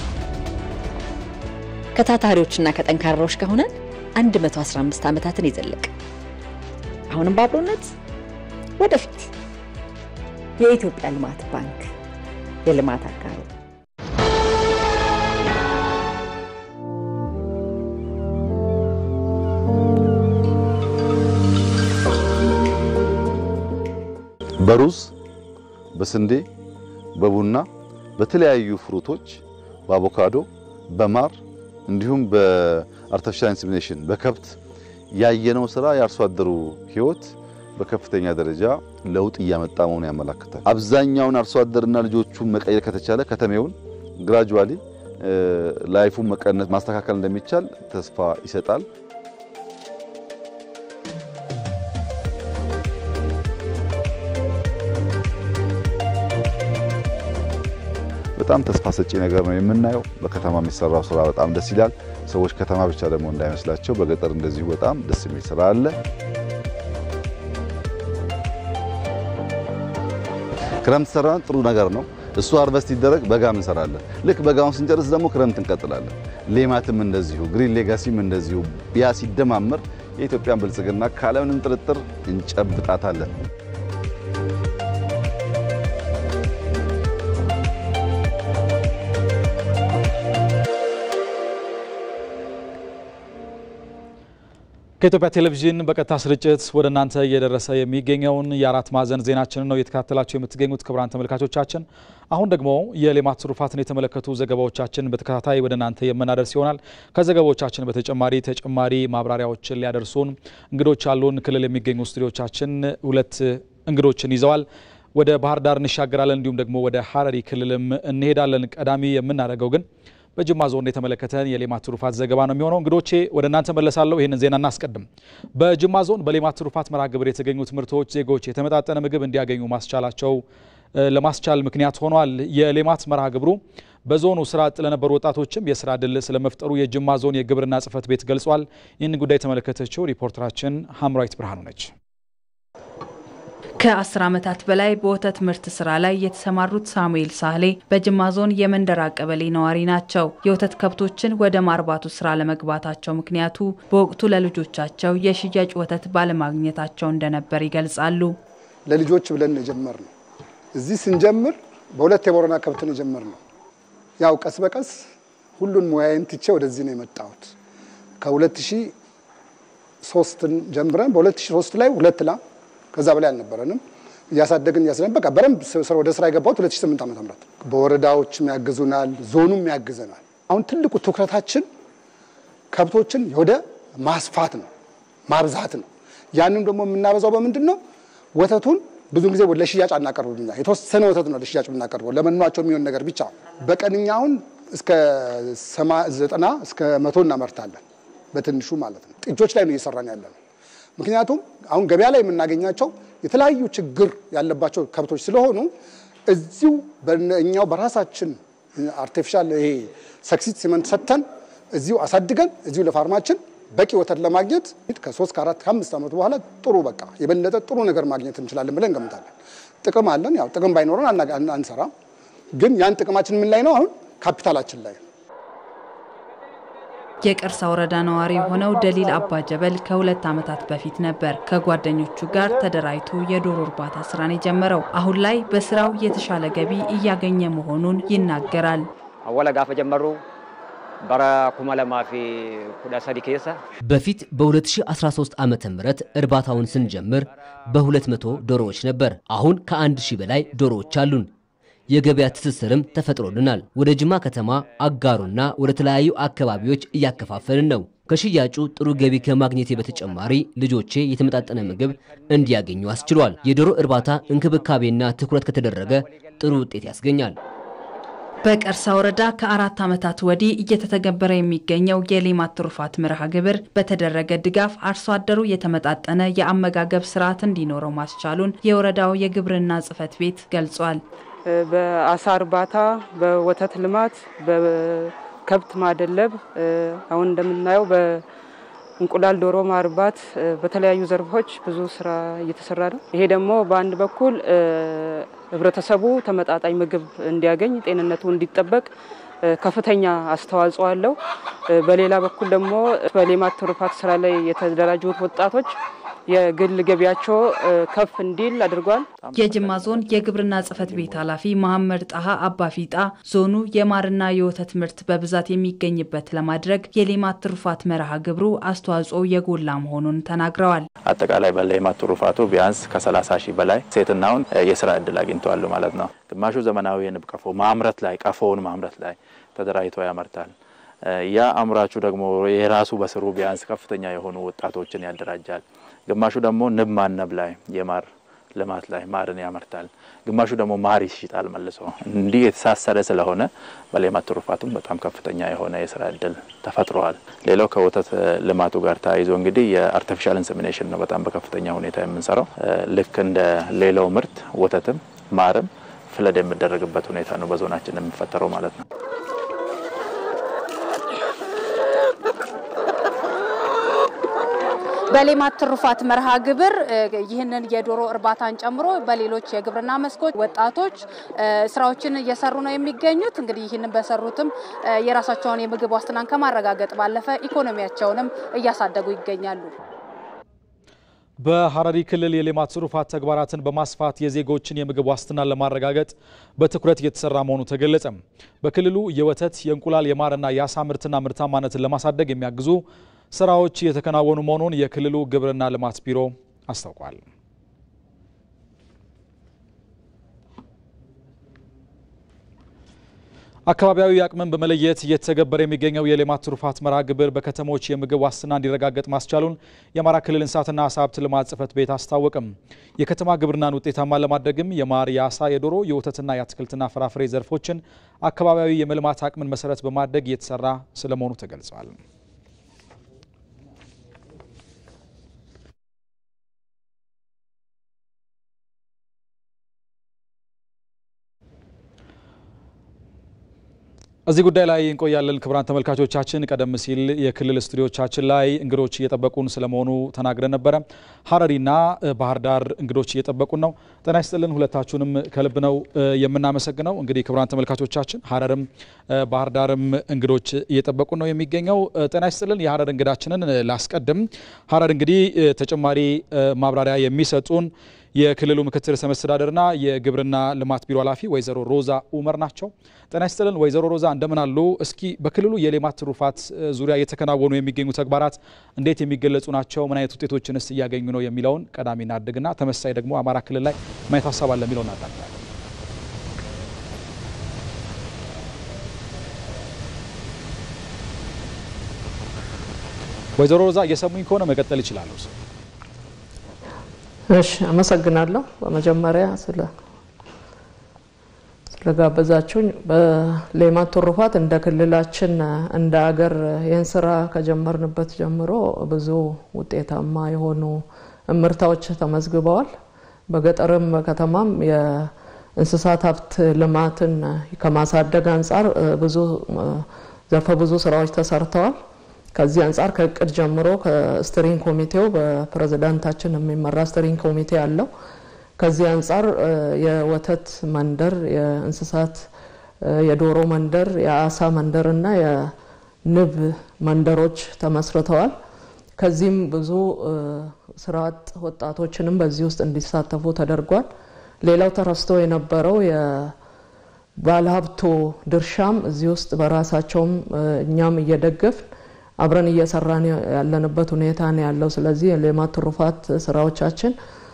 [SPEAKER 20] ከታታሪዎችና ከጠንካራዎች ከሆነን 115 ዓመታትን ይዘልቅ። አሁንም በአብሮነት ወደፊት። የኢትዮጵያ ልማት ባንክ የልማት አጋሩ።
[SPEAKER 21] በሩዝ፣ በስንዴ፣ በቡና፣ በተለያዩ ፍሩቶች፣ በአቮካዶ፣ በማር እንዲሁም በአርቲፊሻል ኢንሰሚኔሽን በከብት ያየነው ስራ የአርሶ አደሩ ህይወት በከፍተኛ ደረጃ ለውጥ እያመጣ መሆኑን ያመለክታል። አብዛኛውን አርሶ አደርና ልጆቹን መቀየር ከተቻለ ከተሜውን ግራጁዋሊ ላይፉን መቀነስ ማስተካከል እንደሚቻል ተስፋ ይሰጣል። በጣም ተስፋ ሰጪ ነገር ነው የምናየው። በከተማ የሚሰራው ስራ በጣም ደስ ይላል። ሰዎች ከተማ ብቻ ደግሞ እንዳይመስላቸው በገጠር እንደዚሁ በጣም ደስ የሚል ስራ አለ። ክረምት ሰራን ጥሩ ነገር ነው። እሱ ሃርቨስት ይደረግ በጋም እንሰራለን። ልክ በጋውን ስንጨርስ ደግሞ ክረምት እንቀጥላለን። ሌማትም እንደዚሁ፣ ግሪን ሌጋሲም እንደዚሁ ያ ሲደማመር የኢትዮጵያን ብልጽግና ካለምንም ጥርጥር እንጨብጣታለን።
[SPEAKER 1] ከኢትዮጵያ ቴሌቪዥን በቀጥታ ስርጭት ወደ እናንተ እየደረሰ የሚገኘውን የአራት ማዕዘን ዜናችንን ነው እየተከታተላችሁ የምትገኙት ክቡራን ተመልካቾቻችን። አሁን ደግሞ የሌማት ትሩፋትን የተመለከቱ ዘገባዎቻችን በተከታታይ ወደ እናንተ የምናደርስ ይሆናል። ከዘገባዎቻችን ተጨማሪ ማብራሪያዎችን ሊያደርሱን እንግዶች አሉን። ክልል የሚገኙ ስቱዲዮቻችን ሁለት እንግዶችን ይዘዋል። ወደ ባህር ዳር እንሻገራለን፣ እንዲሁም ደግሞ ወደ ሐረሪ ክልልም እንሄዳለን። ቀዳሚ የምናደርገው ግን በጅማ ዞን የተመለከተን የሌማት ትሩፋት ዘገባ ነው የሚሆነው። እንግዶቼ ወደ እናንተ መለሳለሁ። ይሄንን ዜና እናስቀድም። በጅማ ዞን በሌማት ትሩፋት መርሃ ግብር የተገኙ ትምህርቶች ዜጎች የተመጣጠነ ምግብ እንዲያገኙ ለማስቻል ምክንያት ሆኗል። የሌማት መርሃ ግብሩ በዞኑ ስራ አጥ ለነበሩ ወጣቶችም የስራ ዕድል ስለመፍጠሩ የጅማ ዞን የግብርና ጽሕፈት ቤት ገልጿል። ይህን ጉዳይ የተመለከተችው ሪፖርተራችን ሐምራዊት ብርሃኑ ነች።
[SPEAKER 22] ከ10 ዓመታት በላይ በወተት ምርት ስራ ላይ የተሰማሩት ሳሙኤል ሳህሌ በጅማ ዞን የመንደራ ቀበሌ ነዋሪ ናቸው። የወተት ከብቶችን ወደ ማርባቱ ስራ ለመግባታቸው ምክንያቱ በወቅቱ ለልጆቻቸው የሽያጭ ወተት ባለማግኘታቸው እንደነበር ይገልጻሉ።
[SPEAKER 23] ለልጆች ብለን የጀመርነው
[SPEAKER 2] እዚህ ስንጀምር በሁለት የቦረና ከብት ነው ጀመርነው። ያው ቀስ በቀስ ሁሉን ሙያዬን ትቼ ወደዚህ ነው የመጣሁት። ከ2003 ጀምረን በ2003 ላይ 2 ላም ከዛ በላይ አልነበረንም ያሳደግን በቃ በረም ወደ ስራ የገባሁት 2008 ዓ.ም በወረዳዎችም ያግዙናል፣ ዞኑም ያግዘናል። አሁን ትልቁ ትኩረታችን ከብቶችን ወደ ማስፋት ነው፣ ማብዛት ነው። ያንንም ደግሞ የምናበዛው በምንድነው? ወተቱን ብዙ ጊዜ ወደ ለሽያጭ አናቀርብኛ። የተወሰነ ወተት ነው ለሽያጭ የምናቀርበው ለመኗቸው የሚሆን ነገር ብቻ። በቀንኛውን እስከ 90 እስከ 100 እናመርታለን በትንሹ ማለት ነው። ጥጆች ላይ ነው እየሰራን ያለነው። ምክንያቱም አሁን ገበያ ላይ የምናገኛቸው የተለያዩ ችግር ያለባቸው ከብቶች ስለሆኑ እዚሁ በእኛው በራሳችን አርቲፊሻል ይሄ ሰክሲት ሲመንት ሰተን እዚሁ አሳድገን እዚሁ ለፋርማችን በቂ ወተት ለማግኘት ከ3 ከ4 ከ5 ዓመት በኋላ ጥሩ በቃ የበለጠ ጥሩ ነገር ማግኘት እንችላለን ብለን እንገምታለን። ጥቅም አለን። ያው ጥቅም ባይኖረን አንሰራም። ግን ያን ጥቅማችን ምን ላይ ነው? አሁን ካፒታላችን ላይ።
[SPEAKER 22] የቀርሳ ወረዳ ነዋሪ ሆነው ደሊል አባ ጀበል ከ2 ዓመታት በፊት ነበር ከጓደኞቹ ጋር ተደራጅቶ የዶሮ እርባታ ስራን የጀመረው። አሁን ላይ በስራው የተሻለ ገቢ እያገኘ መሆኑን ይናገራል።
[SPEAKER 3] አወላ ጋፈ ጀመሩ በራ ኩማለማፊ ኩዳሳዲ ከየሳ
[SPEAKER 23] በፊት በ2013 ዓመተ ምህረት እርባታውን ስንጀምር በ200 ዶሮዎች ነበር። አሁን ከ1000 በላይ ዶሮዎች አሉን። የገበያ ትስስርም ተፈጥሮልናል። ወደ ጅማ ከተማ አጋሩና ወደ ተለያዩ አካባቢዎች እያከፋፈልን ነው። ከሽያጩ ጥሩ ገቢ ከማግኘት በተጨማሪ ልጆቼ የተመጣጠነ ምግብ እንዲያገኙ አስችሏል። የዶሮ እርባታ እንክብካቤና ትኩረት ከተደረገ ጥሩ ውጤት ያስገኛል።
[SPEAKER 22] በቀርሳ ወረዳ ከ4 ዓመታት ወዲህ እየተተገበረ የሚገኘው የሌማት ትሩፋት መርሃ ግብር በተደረገ ድጋፍ አርሶ አደሩ የተመጣጠነ የአመጋገብ ስርዓት እንዲኖረው ማስቻሉን የወረዳው የግብርና ጽሕፈት ቤት ገልጿል።
[SPEAKER 24] በአሳ እርባታ፣ በወተት ልማት፣ በከብት ማደለብ አሁን እንደምናየው በእንቁላል ዶሮ ማርባት በተለያዩ ዘርፎች ብዙ ስራ እየተሰራ ነው። ይሄ ደግሞ በአንድ በኩል ህብረተሰቡ ተመጣጣኝ ምግብ እንዲያገኝ ጤንነቱ እንዲጠበቅ ከፍተኛ አስተዋጽኦ አለው። በሌላ በኩል ደግሞ በሌማት ትሩፋት ስራ ላይ የተደራጁት ወጣቶች የግል ገቢያቸው ከፍ እንዲል አድርጓል።
[SPEAKER 22] የጅማ ዞን የግብርና ጽሕፈት ቤት ኃላፊ መሐመድ ጣሃ አባፊጣ ዞኑ የማርና የወተት ምርት በብዛት የሚገኝበት ለማድረግ የሌማት ትሩፋት መርሃ ግብሩ አስተዋጽኦ የጎላ መሆኑን ተናግረዋል።
[SPEAKER 25] አጠቃላይ በሌማት ትሩፋቱ ቢያንስ ከ30,000 በላይ ሴትናውን የስራ እድል አግኝተዋል ማለት ነው። ግማሹ ዘመናዊ የንብ ቀፎ ማምረት ላይ ቀፎውን ማምረት ላይ ተደራጅቶ ያመርታል። ያ አምራቹ ደግሞ የራሱ በስሩ ቢያንስ ከፍተኛ የሆኑ ወጣቶችን ያደራጃል። ግማሹ ደግሞ ንብ ማነብ ላይ የማር ልማት ላይ ማርን ያመርታል። ግማሹ ደግሞ ማር ይሽጣል መልሶ። እንዲህ የተሳሰረ ስለሆነ በሌማት ትሩፋቱም በጣም ከፍተኛ የሆነ የስራ እድል ተፈጥሯል። ሌላው ከወተት ልማቱ ጋር ተያይዞ እንግዲህ የአርቲፊሻል ኢንሰሚኔሽን ነው በጣም በከፍተኛ ሁኔታ የምንሰራው። ልክ እንደ ሌላው ምርት ወተትም ማርም ፍለድ የሚደረግበት ሁኔታ ነው በዞናችን የሚፈጠረው ማለት ነው።
[SPEAKER 26] በሌማት ትሩፋት መርሃ ግብር ይህንን የዶሮ እርባታን ጨምሮ በሌሎች የግብርና መስኮች ወጣቶች ስራዎችን እየሰሩ ነው የሚገኙት። እንግዲህ ይህንን በሰሩትም የራሳቸውን የምግብ ዋስትናን ከማረጋገጥ ባለፈ ኢኮኖሚያቸውንም እያሳደጉ ይገኛሉ።
[SPEAKER 1] በሐረሪ ክልል የሌማት ትሩፋት ተግባራትን በማስፋት የዜጎችን የምግብ ዋስትናን ለማረጋገጥ በትኩረት እየተሰራ መሆኑ ተገለጸ። በክልሉ የወተት፣ የእንቁላል፣ የማርና የአሳ ምርትና ምርታማነትን ለማሳደግ የሚያግዙ ስራዎች እየተከናወኑ መሆኑን የክልሉ ግብርና ልማት ቢሮ አስታውቋል። አካባቢያዊ አቅምን በመለየት እየተገበረ የሚገኘው የሌማት ትሩፋት መርሃ ግብር በከተሞች የምግብ ዋስትና እንዲረጋገጥ ማስቻሉን የአማራ ክልል እንስሳትና ዓሳ ሀብት ልማት ጽሕፈት ቤት አስታወቀም። የከተማ ግብርናን ውጤታማ ለማድረግም የማር፣ የአሳ፣ የዶሮ፣ የወተትና የአትክልትና ፍራፍሬ ዘርፎችን አካባቢያዊ የመልማት አቅምን መሰረት በማድረግ እየተሰራ ስለመሆኑ ተገልጿል። እዚህ ጉዳይ ላይ እንቆያለን። ክቡራን ተመልካቾቻችን ቀደም ሲል የክልል ስቱዲዮቻችን ላይ እንግዶች እየጠበቁን ስለመሆኑ ተናግረን ነበረ። ሐረሪና ባህር ዳር እንግዶች እየጠበቁን ነው። ጤና ይስጥልን፣ ሁለታችሁንም ከልብ ነው የምናመሰግነው። እንግዲህ ክቡራን ተመልካቾቻችን ሐረርም ባህር ዳርም እንግዶች እየጠበቁን ነው የሚገኘው። ጤና ይስጥልን። የሐረር እንግዳችንን ላስቀድም። ሐረር እንግዲህ ተጨማሪ ማብራሪያ የሚሰጡን የክልሉ ምክትል ርዕሰ መስተዳድርና የግብርና ልማት ቢሮ ኃላፊ ወይዘሮ ሮዛ ኡመር ናቸው። ጤና ይስጥልን ወይዘሮ ሮዛ እንደምን አሉ? እስኪ በክልሉ የሌማት ትሩፋት ዙሪያ የተከናወኑ የሚገኙ ተግባራት እንዴት የሚገለጹ ናቸው? ምን አይነት ውጤቶችንስ እያገኙ ነው የሚለውን ቀዳሚ እናድርግና ተመሳሳይ ደግሞ አማራ ክልል ላይ ምን አይነት ሀሳብ አለ የሚለውን እናጣጣለን። ወይዘሮ ሮዛ እየሰሙኝ ከሆነ መቀጠል ይችላሉ።
[SPEAKER 4] እሺ አመሰግናለሁ። በመጀመሪያ ስለጋበዛችሁኝ በሌማት ትሩፋት እንደ ክልላችን እንደ ሀገር ይህን ስራ ከጀመርንበት ጀምሮ ብዙ ውጤታማ የሆኑ እምርታዎች ተመዝግበዋል። በገጠርም በከተማም የእንስሳት ሀብት ልማትን ከማሳደግ አንጻር ብዙ ዘርፈ ብዙ ስራዎች ተሰርተዋል። ከዚህ አንጻር ከእቅድ ጀምሮ ከስትሪንግ ኮሚቴው በፕሬዝዳንታችን የሚመራ ስትሪንግ ኮሚቴ አለው። ከዚህ አንጻር የወተት መንደር፣ የእንስሳት የዶሮ መንደር፣ የአሳ መንደርና የንብ መንደሮች ተመስርተዋል። ከዚህም ብዙ ስራ አጥ ወጣቶችንም በዚህ ውስጥ እንዲሳተፉ ተደርጓል። ሌላው ተረስቶ የነበረው የባለሀብቱ ድርሻም እዚህ ውስጥ በራሳቸውም እኛም እየደገፍን አብረን እየሰራን ያለንበት ሁኔታ ነው ያለው። ስለዚህ የሌማት ትሩፋት ስራዎቻችን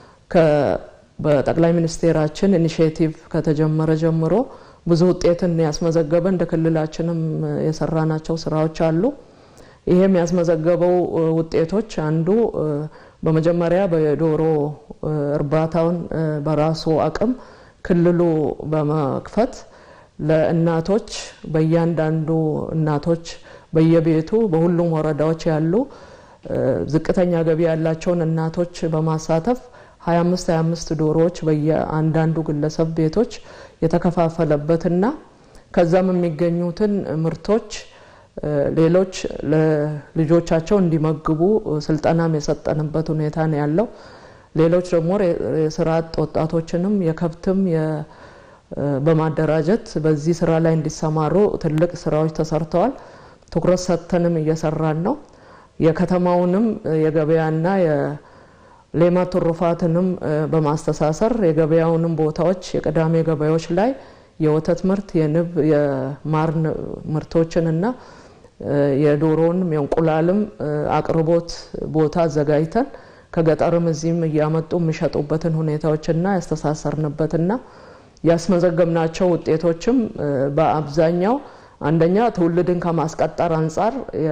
[SPEAKER 4] በጠቅላይ ሚኒስቴራችን ኢኒሺዬቲቭ ከተጀመረ ጀምሮ ብዙ ውጤትን ያስመዘገበ እንደ ክልላችንም የሰራናቸው ስራዎች አሉ። ይሄም ያስመዘገበው ውጤቶች አንዱ በመጀመሪያ በዶሮ እርባታውን በራሱ አቅም ክልሉ በመክፈት ለእናቶች በእያንዳንዱ እናቶች በየቤቱ በሁሉም ወረዳዎች ያሉ ዝቅተኛ ገቢ ያላቸውን እናቶች በማሳተፍ 25 ዶሮዎች በየአንዳንዱ ግለሰብ ቤቶች የተከፋፈለበትና ከዛም የሚገኙትን ምርቶች ሌሎች ለልጆቻቸው እንዲመግቡ ስልጠናም የሰጠንበት ሁኔታ ነው ያለው። ሌሎች ደግሞ የስራ አጥ ወጣቶችንም የከብትም በማደራጀት በዚህ ስራ ላይ እንዲሰማሩ ትልቅ ስራዎች ተሰርተዋል። ትኩረት ሰጥተንም እየሰራን ነው። የከተማውንም የገበያና የሌማት ትሩፋትንም በማስተሳሰር የገበያውንም ቦታዎች የቅዳሜ ገበያዎች ላይ የወተት ምርት፣ የንብ፣ የማር ምርቶችንና የዶሮንም የእንቁላልም አቅርቦት ቦታ አዘጋጅተን ከገጠርም እዚህም እያመጡ የሚሸጡበትን ሁኔታዎችና ያስተሳሰርንበትና ያስመዘገብናቸው ውጤቶችም በአብዛኛው አንደኛ ትውልድን ከማስቀጠር አንጻር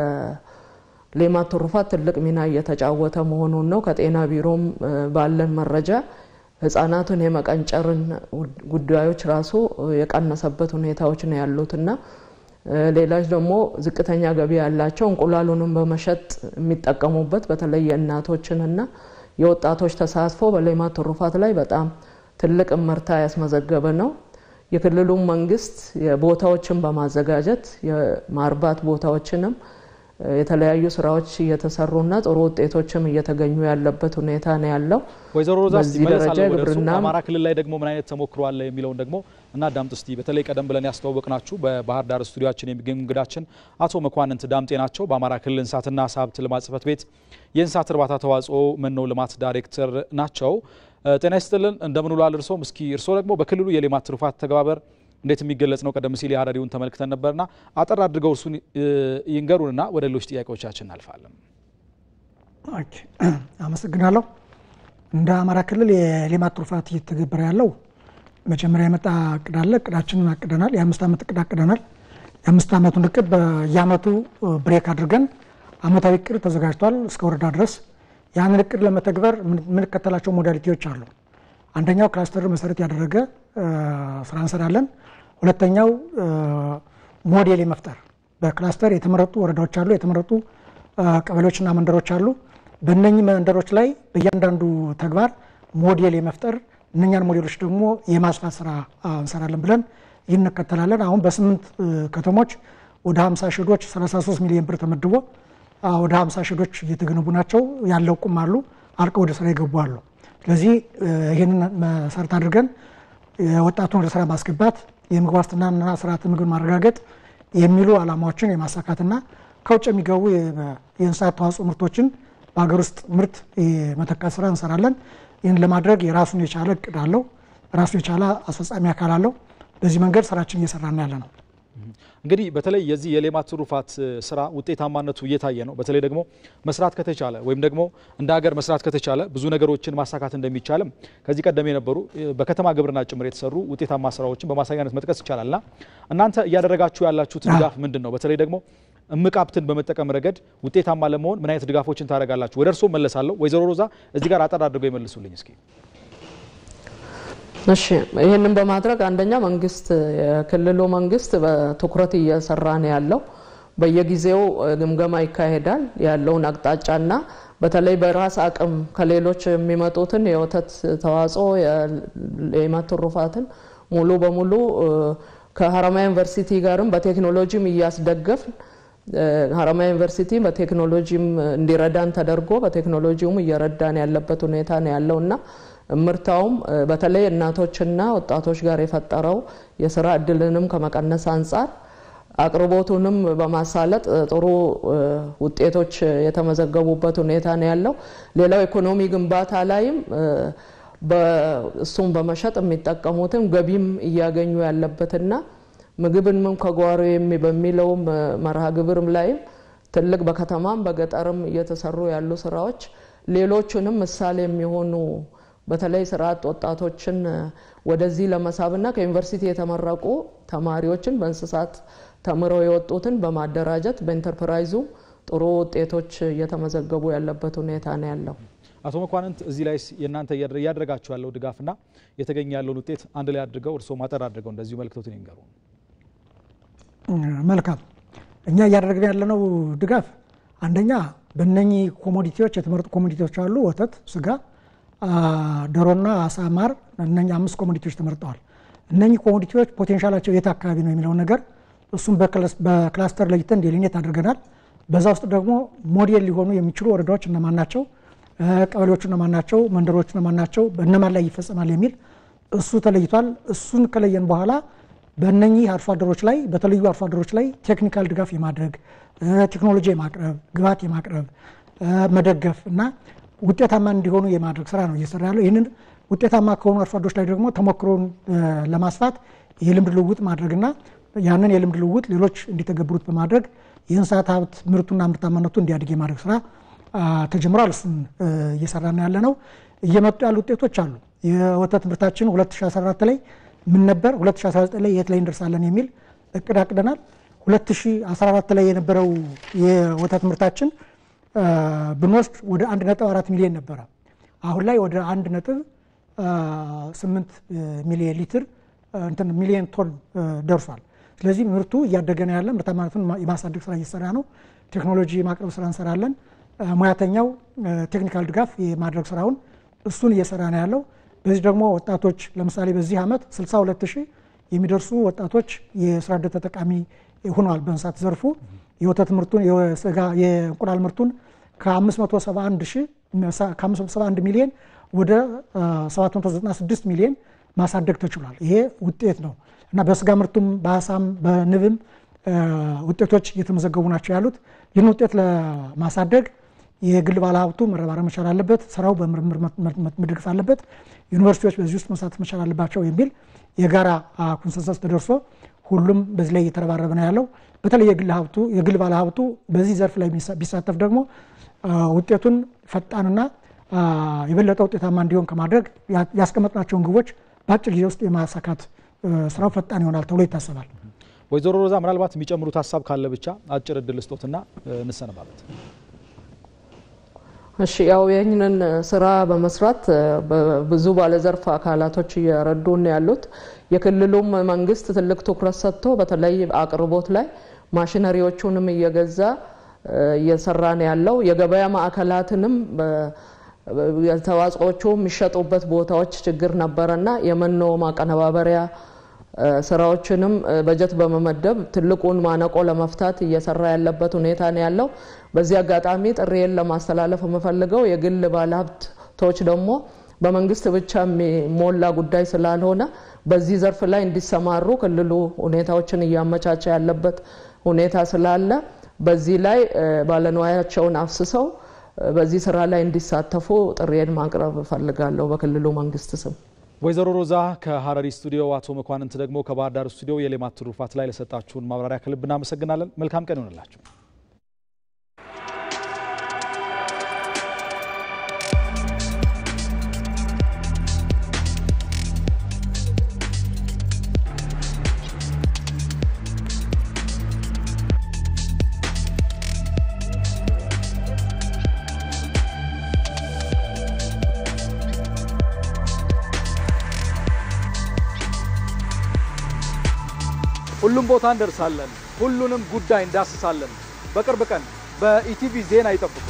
[SPEAKER 4] የሌማት ትሩፋት ትልቅ ሚና እየተጫወተ መሆኑን ነው። ከጤና ቢሮም ባለን መረጃ ህፃናትን የመቀንጨርን ጉዳዮች ራሱ የቀነሰበት ሁኔታዎች ነው ያሉትና ሌላች ደግሞ ዝቅተኛ ገቢ ያላቸው እንቁላሉንም በመሸጥ የሚጠቀሙበት በተለይ የእናቶችንና የወጣቶች ተሳትፎ በሌማት ትሩፋት ላይ በጣም ትልቅ ምርታ ያስመዘገበ ነው። የክልሉ መንግስት የቦታዎችን በማዘጋጀት የማርባት ቦታዎችንም የተለያዩ ስራዎች እየተሰሩና ጥሩ ውጤቶችም እየተገኙ ያለበት ሁኔታ ነው ያለው።
[SPEAKER 1] ወይዘሮ ሮዛ ግብርና አማራ ክልል ላይ ደግሞ ምን አይነት ተሞክሮ አለ የሚለውን ደግሞ እናዳምጥ እስቲ። በተለይ ቀደም ብለን ያስተዋወቅናችሁ በባህር ዳር ስቱዲዮአችን የሚገኙ እንግዳችን አቶ መኳንንት ዳምጤ ናቸው። በአማራ ክልል እንስሳትና ዓሳ ሀብት ልማት ጽሕፈት ቤት የእንስሳት እርባታ ተዋጽኦ መኖ ልማት ዳይሬክተር ናቸው። ጤና ይስጥልን እንደምን ውሏል እርሶም? እስኪ እርሶ ደግሞ በክልሉ የሌማት ትሩፋት ተግባበር እንዴት የሚገለጽ ነው? ቀደም ሲል የሀረሪውን ተመልክተን ነበርና አጠር አድርገው እሱን ይንገሩንና ወደ ሌሎች ጥያቄዎቻችን እናልፋለን።
[SPEAKER 5] ኦኬ አመሰግናለሁ። እንደ አማራ ክልል የሌማት ትሩፋት እየተገበረ ያለው መጀመሪያ የመጣ እቅድ አለ። እቅዳችንን አቅደናል። የ5 ዓመት እቅድ አቅደናል። የ5 ዓመቱን እቅድ በየዓመቱ ብሬክ አድርገን ዓመታዊ እቅድ ተዘጋጅቷል እስከ ወረዳ ድረስ። ያንን እቅድ ለመተግበር የምንከተላቸው ሞዳሊቲዎች አሉ። አንደኛው ክላስተር መሰረት ያደረገ ስራ እንሰራለን። ሁለተኛው ሞዴል የመፍጠር በክላስተር የተመረጡ ወረዳዎች አሉ፣ የተመረጡ ቀበሌዎችና መንደሮች አሉ። በእነኚህ መንደሮች ላይ በእያንዳንዱ ተግባር ሞዴል የመፍጠር እነኛን ሞዴሎች ደግሞ የማስፋት ስራ እንሰራለን ብለን ይንከተላለን። አሁን በ8 ከተሞች ወደ 50 ሼዶች 33 ሚሊዮን ብር ተመድቦ ወደ 50 ሼዶች እየተገነቡ ናቸው። ያለቁም አሉ፣ አልቀው ወደ ስራ ይገቡ አሉ። ስለዚህ ይህንን መሰረት አድርገን ወጣቱን ወደ ስራ ማስገባት የምግብ ዋስትናና ስርዓተ ምግብ ማረጋገጥ የሚሉ ዓላማዎችን የማሳካትና ከውጭ የሚገቡ የእንስሳት ተዋጽኦ ምርቶችን በሀገር ውስጥ ምርት የመተካት ስራ እንሰራለን። ይህን ለማድረግ የራሱን የቻለ እቅድ አለው፣ ራሱን የቻለ አስፈጻሚ አካል አለው። በዚህ መንገድ ስራችን እየሰራን ያለ ነው።
[SPEAKER 1] እንግዲህ በተለይ የዚህ የሌማት ትሩፋት ስራ ውጤታማነቱ እየታየ ነው። በተለይ ደግሞ መስራት ከተቻለ ወይም ደግሞ እንደ ሀገር መስራት ከተቻለ ብዙ ነገሮችን ማሳካት እንደሚቻልም ከዚህ ቀደም የነበሩ በከተማ ግብርና ጭምር የተሰሩ ውጤታማ ስራዎችን በማሳያነት መጥቀስ ይቻላልና እናንተ እያደረጋችሁ ያላችሁት ድጋፍ ምንድነው? በተለይ ደግሞ እምቅ ሀብትን በመጠቀም ረገድ ውጤታማ ለመሆን ምን አይነት ድጋፎችን ታደርጋላችሁ? ወደ እርስዎ መለሳለሁ። ወይዘሮ ሮዛ እዚህ ጋር አጠር አድርገው ይመልሱልኝ እስኪ።
[SPEAKER 4] እሺ ይሄንን በማድረግ አንደኛ መንግስት የክልሉ መንግስት በትኩረት እየሰራ ነው ያለው። በየጊዜው ግምገማ ይካሄዳል ያለውን አቅጣጫና በተለይ በራስ አቅም ከሌሎች የሚመጡትን የወተት ተዋጽኦ የሌማት ትሩፋትን ሙሉ በሙሉ ከሀረማያ ዩኒቨርሲቲ ጋርም በቴክኖሎጂም እያስደገፍ ሀረማያ ዩኒቨርሲቲ በቴክኖሎጂም እንዲረዳን ተደርጎ በቴክኖሎጂውም እየረዳን ያለበት ሁኔታ ነው ያለውና ምርታውም በተለይ እናቶችና ወጣቶች ጋር የፈጠረው የሥራ እድልንም ከመቀነስ አንፃር አቅርቦቱንም በማሳለጥ ጥሩ ውጤቶች የተመዘገቡበት ሁኔታ ነው ያለው። ሌላው ኢኮኖሚ ግንባታ ላይም በእሱም በመሸጥ የሚጠቀሙትን ገቢም እያገኙ ያለበትና ምግብንም ከጓሮ በሚለው መርሃ ግብርም ላይም ትልቅ በከተማም በገጠርም እየተሰሩ ያሉ ስራዎች ሌሎቹንም ምሳሌ የሚሆኑ በተለይ ስርዓት ወጣቶችን ወደዚህ ለመሳብና ከዩኒቨርሲቲ የተመረቁ ተማሪዎችን በእንስሳት ተምረው የወጡትን በማደራጀት በኢንተርፕራይዙ ጥሩ ውጤቶች እየተመዘገቡ ያለበት ሁኔታ ነው ያለው።
[SPEAKER 1] አቶ መኳንንት እዚህ ላይ የእናንተ እያደረጋችሁ ያለው ድጋፍና የተገኘ ያለውን ውጤት አንድ ላይ አድርገው እርስዎ ማጠር አድርገው እንደዚሁ መልእክቶትን ይንገሩ።
[SPEAKER 5] መልካም። እኛ እያደረግን ያለነው ድጋፍ አንደኛ በእነኚህ ኮሞዲቲዎች የተመረጡ ኮሞዲቲዎች አሉ፣ ወተት፣ ስጋ፣ ዶሮና አሳ፣ ማር። እነኚህ 5 ኮሞዲቲዎች ተመርጠዋል። እነኚህ ኮሞዲቲዎች ፖቴንሻላቸው የት አካባቢ ነው የሚለው ነገር እሱም በክላስተር ለይተን ዴሊኔት አድርገናል። በዛ ውስጥ ደግሞ ሞዴል ሊሆኑ የሚችሉ ወረዳዎች እነማን ናቸው፣ ቀበሌዎቹ እነማን ናቸው፣ መንደሮቹ እነማን ናቸው፣ በእነማን ላይ ይፈጸማል የሚል እሱ ተለይቷል። እሱን ከለየን በኋላ በእነኚህ አርሶ አደሮች ላይ በተለዩ አርሶ አደሮች ላይ ቴክኒካል ድጋፍ የማድረግ ቴክኖሎጂ የማቅረብ ግብዓት የማቅረብ መደገፍ እና ውጤታማ እንዲሆኑ የማድረግ ስራ ነው እየሰራ ያለው። ይህንን ውጤታማ ከሆኑ አርሶ አደሮች ላይ ደግሞ ተሞክሮን ለማስፋት የልምድ ልውውጥ ማድረግና ያንን የልምድ ልውውጥ ሌሎች እንዲተገብሩት በማድረግ የእንስሳት ሀብት ምርቱና ምርታማነቱ እንዲያድግ የማድረግ ስራ ተጀምሯል። እሱን እየሰራን ያለ ነው። እየመጡ ያሉ ውጤቶች አሉ። የወተት ምርታችን 2014 ላይ ምን ነበር፣ 2019 ላይ የት ላይ እንደርሳለን የሚል እቅድ አቅደናል። 2014 ላይ የነበረው የወተት ምርታችን ብንወስድ ወደ 1.4 ሚሊዮን ነበረ። አሁን ላይ ወደ 1.8 ሚሊዮን ሊትር ሚሊዮን ቶን ደርሷል። ስለዚህ ምርቱ እያደገ ነው ያለ። ምርታማነቱን የማሳደግ ስራ እየሰራ ነው። ቴክኖሎጂ የማቅረብ ስራ እንሰራለን። ሙያተኛው ቴክኒካል ድጋፍ የማድረግ ስራውን እሱን እየሰራ ነው ያለው። በዚህ ደግሞ ወጣቶች ለምሳሌ በዚህ ዓመት 62000 የሚደርሱ ወጣቶች የስራ ዕድል ተጠቃሚ ሆነዋል። በእንስሳት ዘርፉ የወተት ምርቱን የስጋ የእንቁላል ምርቱን ከ571 ሚሊዮን ወደ 796 ሚሊዮን ማሳደግ ተችሏል። ይሄ ውጤት ነው እና በስጋ ምርቱም በአሳም በንብም ውጤቶች እየተመዘገቡ ናቸው ያሉት። ይህን ውጤት ለማሳደግ የግል ባለሀብቱ መረባረብ መቻል አለበት። ስራው በምርምር መደገፍ አለበት። ዩኒቨርሲቲዎች በዚህ ውስጥ መሳተፍ መቻል አለባቸው የሚል የጋራ ኮንሰንሰስ ተደርሶ ሁሉም በዚህ ላይ እየተረባረበ ነው ያለው። በተለይ የግል ባለሀብቱ በዚህ ዘርፍ ላይ ቢሳተፍ ደግሞ ውጤቱን ፈጣንና የበለጠ ውጤታማ እንዲሆን ከማድረግ ያስቀመጥናቸውን ግቦች በአጭር ጊዜ ውስጥ የማሳካት ስራው ፈጣን ይሆናል ተብሎ ይታሰባል።
[SPEAKER 1] ወይዘሮ ሮዛ ምናልባት የሚጨምሩት ሀሳብ ካለ ብቻ አጭር እድል ስጦትና እንሰነባበት።
[SPEAKER 4] እሺ ያው ይህንን ስራ በመስራት ብዙ ባለዘርፍ አካላቶች እየረዱን ያሉት የክልሉም መንግስት ትልቅ ትኩረት ሰጥቶ በተለይ አቅርቦት ላይ ማሽነሪዎቹንም እየገዛ እየሰራ ነው ያለው። የገበያ ማዕከላትንም ተዋጽኦቹ የሚሸጡበት ቦታዎች ችግር ነበርና የመኖ ማቀነባበሪያ ስራዎችንም በጀት በመመደብ ትልቁን ማነቆ ለመፍታት እየሰራ ያለበት ሁኔታ ነው ያለው። በዚህ አጋጣሚ ጥሪዬን ለማስተላለፍ የምፈልገው የግል ባለሀብቶች ደግሞ በመንግስት ብቻ የሚሞላ ጉዳይ ስላልሆነ በዚህ ዘርፍ ላይ እንዲሰማሩ ክልሉ ሁኔታዎችን እያመቻቸ ያለበት ሁኔታ ስላለ በዚህ ላይ ባለንዋያቸውን አፍስሰው በዚህ ስራ ላይ እንዲሳተፉ ጥሪዬን ማቅረብ እፈልጋለሁ በክልሉ መንግስት ስም።
[SPEAKER 1] ወይዘሮ ሮዛ ከሐረሪ ስቱዲዮ፣ አቶ መኳንንት ደግሞ ከባህር ዳር ስቱዲዮ የሌማት ትሩፋት ላይ ለሰጣችሁን ማብራሪያ ከልብ እናመሰግናለን። መልካም ቀን ይሁንላችሁ። ሁሉም ቦታ እንደርሳለን፣ ሁሉንም ጉዳይ እንዳስሳለን። በቅርብ ቀን በኢቲቪ ዜና ይጠብቁ።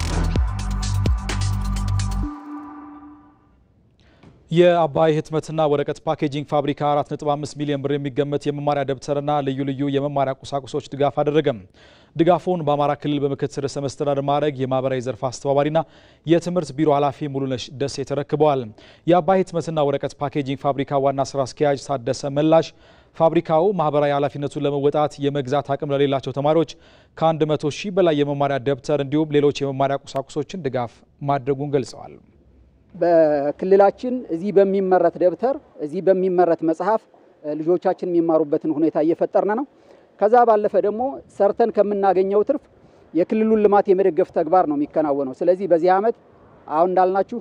[SPEAKER 1] የአባይ ህትመትና ወረቀት ፓኬጂንግ ፋብሪካ 4.5 ሚሊዮን ብር የሚገመት የመማሪያ ደብተርና ልዩ ልዩ የመማሪያ ቁሳቁሶች ድጋፍ አደረገም። ድጋፉን በአማራ ክልል በምክትል ርዕሰ መስተዳድር ማዕረግ የማህበራዊ ዘርፍ አስተባባሪና የትምህርት ቢሮ ኃላፊ ሙሉነሽ ደሴ ተረክበዋል። የአባይ ህትመትና ወረቀት ፓኬጂንግ ፋብሪካ ዋና ስራ አስኪያጅ ታደሰ መላሽ ፋብሪካው ማህበራዊ ኃላፊነቱን ለመወጣት የመግዛት አቅም ለሌላቸው ተማሪዎች ከ100 ሺህ በላይ የመማሪያ ደብተር እንዲሁም ሌሎች የመማሪያ ቁሳቁሶችን ድጋፍ ማድረጉን ገልጸዋል።
[SPEAKER 6] በክልላችን እዚህ በሚመረት ደብተር እዚህ በሚመረት መጽሐፍ ልጆቻችን የሚማሩበትን ሁኔታ እየፈጠርን ነው። ከዛ ባለፈ ደግሞ ሰርተን ከምናገኘው ትርፍ የክልሉን ልማት የመደገፍ ተግባር ነው የሚከናወነው። ስለዚህ በዚህ ዓመት አሁን እንዳልናችሁ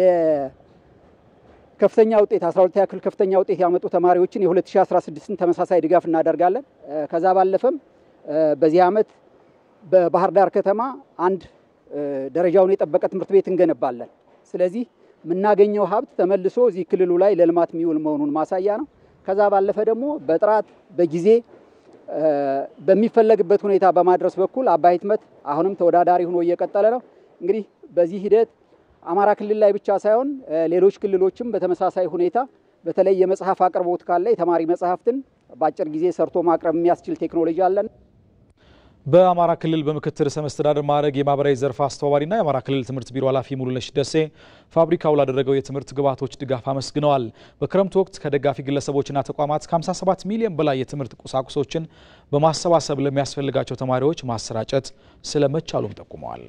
[SPEAKER 6] ከፍተኛ ውጤት 12ኛ ክፍል ከፍተኛ ውጤት ያመጡ ተማሪዎችን የ2016ን ተመሳሳይ ድጋፍ እናደርጋለን። ከዛ ባለፈም በዚህ ዓመት በባህር ዳር ከተማ አንድ ደረጃውን የጠበቀ ትምህርት ቤት እንገነባለን። ስለዚህ የምናገኘው ሀብት ተመልሶ እዚህ ክልሉ ላይ ለልማት የሚውል መሆኑን ማሳያ ነው። ከዛ ባለፈ ደግሞ በጥራት በጊዜ በሚፈለግበት ሁኔታ በማድረስ በኩል አባይ ህትመት አሁንም ተወዳዳሪ ሆኖ እየቀጠለ ነው። እንግዲህ በዚህ ሂደት አማራ ክልል ላይ ብቻ ሳይሆን ሌሎች ክልሎችም በተመሳሳይ ሁኔታ በተለይ የመጽሐፍ አቅርቦት ካለ የተማሪ መጽሐፍትን በአጭር ጊዜ ሰርቶ ማቅረብ የሚያስችል ቴክኖሎጂ አለን።
[SPEAKER 1] በአማራ ክልል በምክትል ርዕሰ መስተዳድር ማዕረግ የማህበራዊ ዘርፍ አስተባባሪና የአማራ ክልል ትምህርት ቢሮ ኃላፊ ሙሉነሽ ደሴ ፋብሪካው ላደረገው የትምህርት ግብዓቶች ድጋፍ አመስግነዋል። በክረምት ወቅት ከደጋፊ ግለሰቦችና ተቋማት ከ57 ሚሊዮን በላይ የትምህርት ቁሳቁሶችን በማሰባሰብ ለሚያስፈልጋቸው ተማሪዎች ማሰራጨት ስለመቻሉም ጠቁመዋል።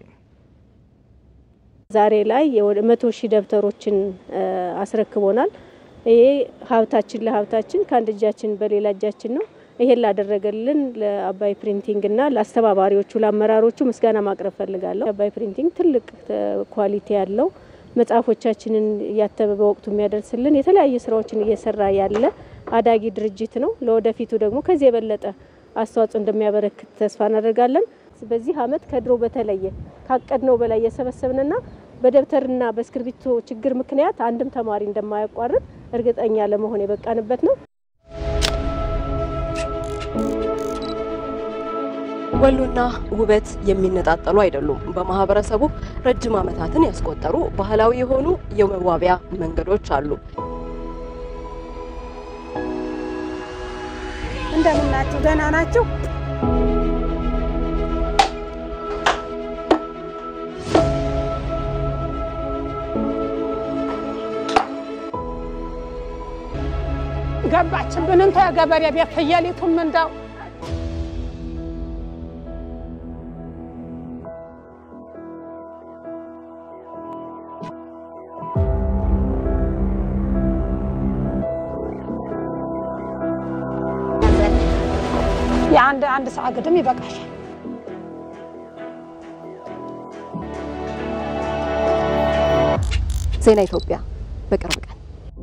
[SPEAKER 7] ዛሬ ላይ ወደ 100 ሺህ ደብተሮችን አስረክቦናል። ይሄ ሀብታችን ለሀብታችን ከአንድ እጃችን በሌላ እጃችን ነው። ይሄን ላደረገልን ለአባይ ፕሪንቲንግ እና ለአስተባባሪዎቹ ለአመራሮቹ ምስጋና ማቅረብ ፈልጋለሁ። አባይ ፕሪንቲንግ ትልቅ ኳሊቲ ያለው መጽሐፎቻችንን ያተበ በወቅቱ የሚያደርስልን የተለያዩ ስራዎችን እየሰራ ያለ አዳጊ ድርጅት ነው። ለወደፊቱ ደግሞ ከዚህ የበለጠ አስተዋጽኦ እንደሚያበረክት ተስፋ እናደርጋለን። በዚህ አመት ከድሮ በተለየ ካቀድነው በላይ የሰበሰብንና በደብተርና በእስክሪብቶ ችግር ምክንያት አንድም ተማሪ እንደማያቋርጥ እርግጠኛ ለመሆን የበቃንበት ነው።
[SPEAKER 8] ወሎና ውበት የሚነጣጠሉ አይደሉም። በማህበረሰቡ ረጅም ዓመታትን ያስቆጠሩ ባህላዊ የሆኑ የመዋቢያ መንገዶች አሉ።
[SPEAKER 10] እንደምን ናችሁ? ደህና ናችሁ? ገባችብን እንተ ገበሬ ቤት ፍየሊቱም እንደው አንድ ሰዓት ግድም ይበቃሻል።
[SPEAKER 8] ዜና ኢትዮጵያ በቅርብ ቀን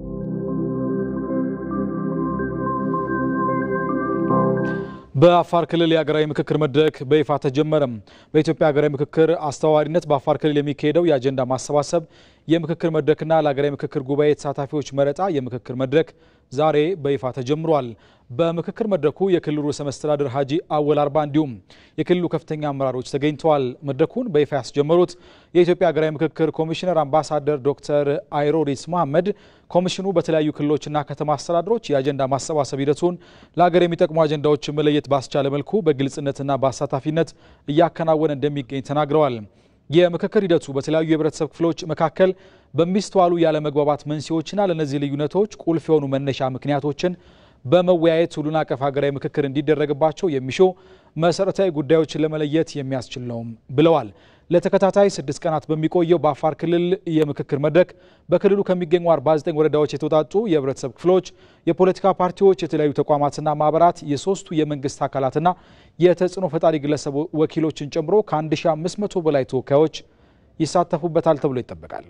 [SPEAKER 1] በአፋር ክልል የሀገራዊ ምክክር መድረክ በይፋ ተጀመረ። በኢትዮጵያ ሀገራዊ ምክክር አስተዋዋሪነት በአፋር ክልል የሚካሄደው የአጀንዳ ማሰባሰብ የምክክር መድረክና ለሀገራዊ ምክክር ጉባኤ ተሳታፊዎች መረጣ የምክክር መድረክ ዛሬ በይፋ ተጀምሯል። በምክክር መድረኩ የክልሉ ርዕሰ መስተዳድር ሀጂ አወል አርባ እንዲሁም የክልሉ ከፍተኛ አመራሮች ተገኝተዋል። መድረኩን በይፋ ያስጀመሩት የኢትዮጵያ ሀገራዊ ምክክር ኮሚሽነር አምባሳደር ዶክተር አይሮሪስ መሐመድ ኮሚሽኑ በተለያዩ ክልሎችና ከተማ አስተዳደሮች የአጀንዳ ማሰባሰብ ሂደቱን ለሀገር የሚጠቅሙ አጀንዳዎችን መለየት ባስቻለ መልኩ በግልጽነትና በአሳታፊነት እያከናወነ እንደሚገኝ ተናግረዋል። የምክክር ሂደቱ በተለያዩ የህብረተሰብ ክፍሎች መካከል በሚስተዋሉ ያለመግባባት መንስኤዎችና ለነዚህ ልዩነቶች ቁልፍ የሆኑ መነሻ ምክንያቶችን በመወያየት ሁሉን አቀፍ ሀገራዊ ምክክር እንዲደረግባቸው የሚሹ መሰረታዊ ጉዳዮችን ለመለየት የሚያስችል ነው ብለዋል። ለተከታታይ 6 ቀናት በሚቆየው በአፋር ክልል የምክክር መድረክ በክልሉ ከሚገኙ 49 ወረዳዎች የተውጣጡ የህብረተሰብ ክፍሎች፣ የፖለቲካ ፓርቲዎች፣ የተለያዩ ተቋማትና ማህበራት፣ የሶስቱ የመንግስት አካላትና የተጽዕኖ ፈጣሪ ግለሰብ ወኪሎችን ጨምሮ ከ1500 በላይ ተወካዮች ይሳተፉበታል ተብሎ ይጠበቃል።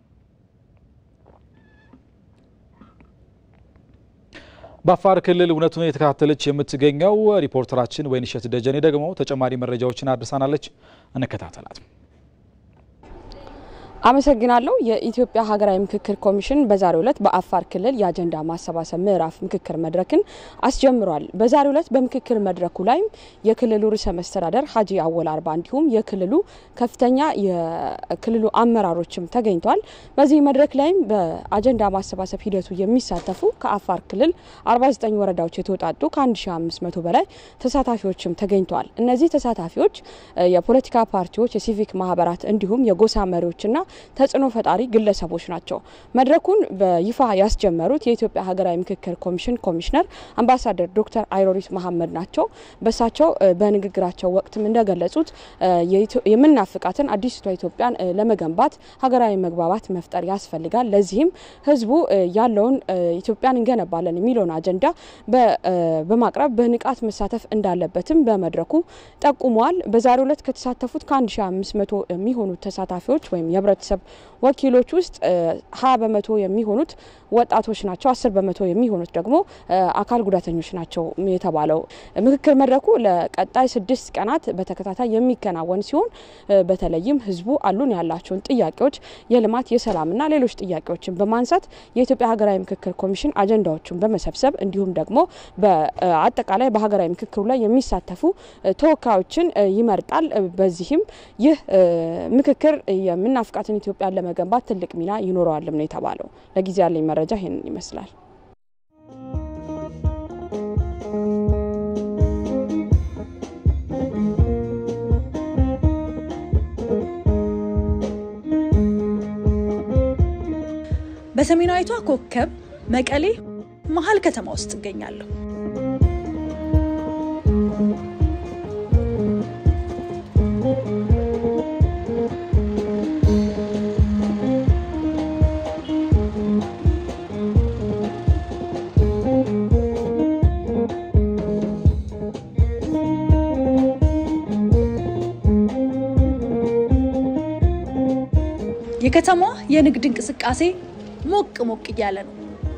[SPEAKER 1] በአፋር ክልል እውነቱን የተከታተለች የምትገኘው ሪፖርተራችን ወይንሸት ደጀኔ ደግሞ ተጨማሪ መረጃዎችን አድርሳናለች። እንከታተላት።
[SPEAKER 9] አመሰግናለሁ። የኢትዮጵያ ሀገራዊ ምክክር ኮሚሽን በዛሬው ዕለት በአፋር ክልል የአጀንዳ ማሰባሰብ ምዕራፍ ምክክር መድረክን አስጀምሯል። በዛሬው ዕለት በምክክር መድረኩ ላይ የክልሉ ርዕሰ መስተዳደር ሀጂ አወል አርባ እንዲሁም የክልሉ ከፍተኛ የክልሉ አመራሮችም ተገኝተዋል። በዚህ መድረክ ላይም በአጀንዳ ማሰባሰብ ሂደቱ የሚሳተፉ ከአፋር ክልል 49 ወረዳዎች የተውጣጡ ከ1500 በላይ ተሳታፊዎችም ተገኝተዋል። እነዚህ ተሳታፊዎች የፖለቲካ ፓርቲዎች፣ የሲቪክ ማህበራት እንዲሁም የጎሳ መሪዎችና ተጽዕኖ ፈጣሪ ግለሰቦች ናቸው። መድረኩን በይፋ ያስጀመሩት የኢትዮጵያ ሀገራዊ ምክክር ኮሚሽን ኮሚሽነር አምባሳደር ዶክተር አይሮሪስ መሐመድ ናቸው። በሳቸው በንግግራቸው ወቅትም እንደገለጹት የምናፍቃትን አዲስቷ ኢትዮጵያን ለመገንባት ሀገራዊ መግባባት መፍጠር ያስፈልጋል። ለዚህም ህዝቡ ያለውን ኢትዮጵያን እንገነባለን የሚለውን አጀንዳ በማቅረብ በንቃት መሳተፍ እንዳለበትም በመድረኩ ጠቁመዋል። በዛሬው ዕለት ከተሳተፉት ከ1500 የሚሆኑ ተሳታፊዎች ወይም የህብረተሰብ ወኪሎች ውስጥ 20 በመቶ የሚሆኑት ወጣቶች ናቸው። 10 በመቶ የሚሆኑት ደግሞ አካል ጉዳተኞች ናቸው የተባለው። ምክክር መድረኩ ለቀጣይ 6 ቀናት በተከታታይ የሚከናወን ሲሆን በተለይም ህዝቡ አሉን ያላቸውን ጥያቄዎች የልማት፣ የሰላምና ሌሎች ጥያቄዎችን በማንሳት የኢትዮጵያ ሀገራዊ ምክክር ኮሚሽን አጀንዳዎችን በመሰብሰብ እንዲሁም ደግሞ በአጠቃላይ በሀገራዊ ምክክሩ ላይ የሚሳተፉ ተወካዮችን ይመርጣል። በዚህም ይህ ምክክር የምናፍቃትን ኢትዮጵያን ለመገንባት ትልቅ ሚና ይኖረዋልም ነው የተባለው። ለጊዜ ያለኝ መረጃ ይሄንን ይመስላል።
[SPEAKER 11] በሰሜናዊቷ ኮከብ መቀሌ መሀል ከተማ ውስጥ እገኛለሁ። የከተማዋ የንግድ እንቅስቃሴ ሞቅ ሞቅ እያለ ነው።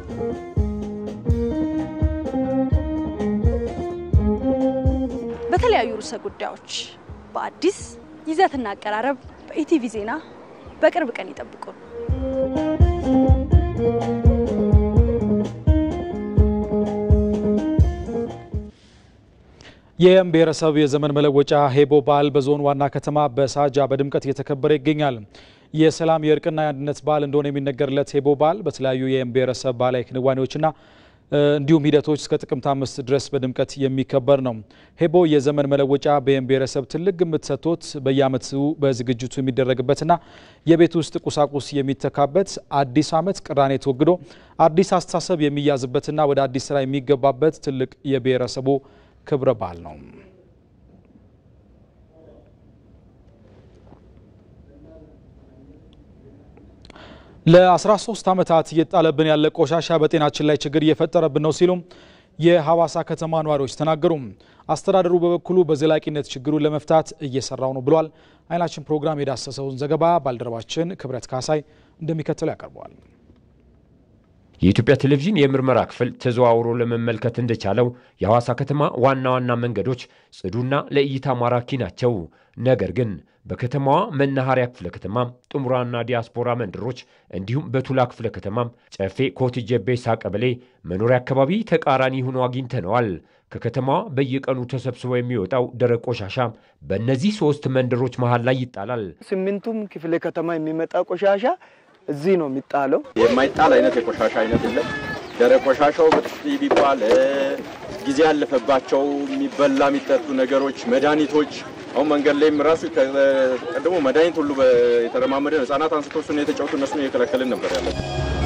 [SPEAKER 11] በተለያዩ ርዕሰ ጉዳዮች በአዲስ ይዘትና አቀራረብ በኢቲቪ ዜና በቅርብ ቀን ይጠብቁ።
[SPEAKER 1] የብሔረሰብ የዘመን መለወጫ ሄቦ በዓል በዞን ዋና ከተማ በሳጃ በድምቀት እየተከበረ ይገኛል። የሰላም የእርቅና የአንድነት በዓል እንደሆነ የሚነገርለት ሄቦ በዓል በተለያዩ የብሔረሰብ ባህላዊ ክንዋኔዎችና እንዲሁም ሂደቶች እስከ ጥቅምት 5 ድረስ በድምቀት የሚከበር ነው። ሄቦ የዘመን መለወጫ በብሔረሰብ ትልቅ ግምት ሰጥቶት በየዓመቱ በዝግጅቱ የሚደረግበትና የቤት ውስጥ ቁሳቁስ የሚተካበት አዲስ ዓመት ቅራኔ ተወግዶ አዲስ አስተሳሰብ የሚያዝበትና ወደ አዲስ ስራ የሚገባበት ትልቅ የብሔረሰቡ ክብረ በዓል ነው። ለ13 ዓመታት እየጣለብን ያለ ቆሻሻ በጤናችን ላይ ችግር እየፈጠረብን ነው ሲሉ የሐዋሳ ከተማ ነዋሪዎች ተናገሩ። አስተዳደሩ በበኩሉ በዘላቂነት ችግሩን ለመፍታት እየሰራው ነው ብሏል። አይናችን ፕሮግራም የዳሰሰውን ዘገባ ባልደረባችን ክብረት ካሳይ እንደሚከተለው ያቀርበዋል።
[SPEAKER 12] የኢትዮጵያ ቴሌቪዥን የምርመራ ክፍል ተዘዋውሮ ለመመልከት እንደቻለው የሐዋሳ ከተማ ዋና ዋና መንገዶች ጽዱና ለእይታ ማራኪ ናቸው። ነገር ግን በከተማዋ መናኸሪያ ክፍለ ከተማ፣ ጥሙራና ዲያስፖራ መንደሮች እንዲሁም በቱላ ክፍለ ከተማ ጨፌ ኮትጀቤሳ ቀበሌ መኖሪያ አካባቢ ተቃራኒ ሆኖ አግኝተነዋል። ከከተማዋ በየቀኑ ተሰብስቦ የሚወጣው ደረቅ ቆሻሻ በእነዚህ 3 መንደሮች መሃል ላይ ይጣላል።
[SPEAKER 14] 8ቱም ክፍለ ከተማ የሚመጣ ቆሻሻ እዚህ ነው የሚጣለው።
[SPEAKER 15] የማይጣል አይነት የቆሻሻ አይነት የለም። ደረቅ ቆሻሻው በጥፊ ቢባል ጊዜ ያለፈባቸው የሚበላ የሚጠጡ ነገሮች፣ መድኃኒቶች አሁን መንገድ ላይም ራሱ ቀድሞ መድኃኒት ሁሉ የተረማመደ ህጻናት አንስቶ እሱን የተጫወቱ እነሱን እየከለከልን ነበር ያለው።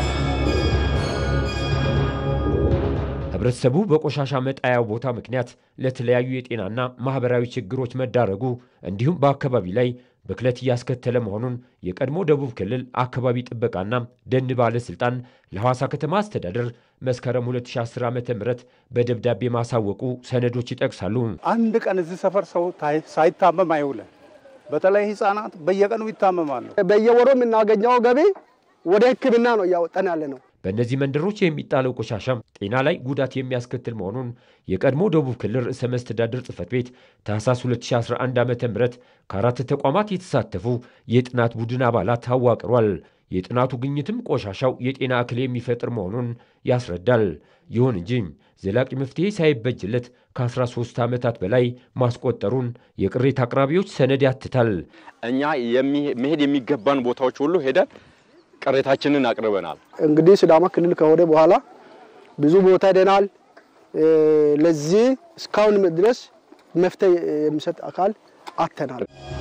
[SPEAKER 12] ህብረተሰቡ በቆሻሻ መጣያው ቦታ ምክንያት ለተለያዩ የጤናና ማህበራዊ ችግሮች መዳረጉ እንዲሁም በአካባቢ ላይ ብክለት እያስከተለ መሆኑን የቀድሞ ደቡብ ክልል አካባቢ ጥበቃና ደን ባለስልጣን ለሐዋሳ ከተማ አስተዳደር መስከረም 2010 ዓ.ም በደብዳቤ ማሳወቁ ሰነዶች ይጠቅሳሉ።
[SPEAKER 13] አንድ ቀን እዚህ ሰፈር ሰው ሳይታመም አይውልም። በተለይ ህፃናት በየቀኑ ይታመማሉ።
[SPEAKER 16] በየወሩ የምናገኘው ገቢ ወደ ሕክምና ነው እያወጣን ያለ ነው።
[SPEAKER 12] በእነዚህ መንደሮች የሚጣለው ቆሻሻ ጤና ላይ ጉዳት የሚያስከትል መሆኑን የቀድሞ ደቡብ ክልል ርዕሰ መስተዳድር ጽሕፈት ቤት ታህሳስ 2011 ዓ.ም ከአራት ተቋማት የተሳተፉ የጥናት ቡድን አባላት አዋቅሯል። የጥናቱ ግኝትም ቆሻሻው የጤና እክል የሚፈጥር መሆኑን ያስረዳል። ይሁን እንጂ ዘላቂ መፍትሄ ሳይበጅለት ከ13 ዓመታት በላይ ማስቆጠሩን የቅሬታ አቅራቢዎች ሰነድ ያትታል።
[SPEAKER 15] እኛ መሄድ የሚገባን ቦታዎች ሁሉ ሄደን ቅሬታችንን አቅርበናል።
[SPEAKER 16] እንግዲህ ሲዳማ ክልል ከሆነ በኋላ ብዙ ቦታ ሄደናል። ለዚህ እስካሁን ድረስ መፍትሄ የሚሰጥ አካል አጥተናል።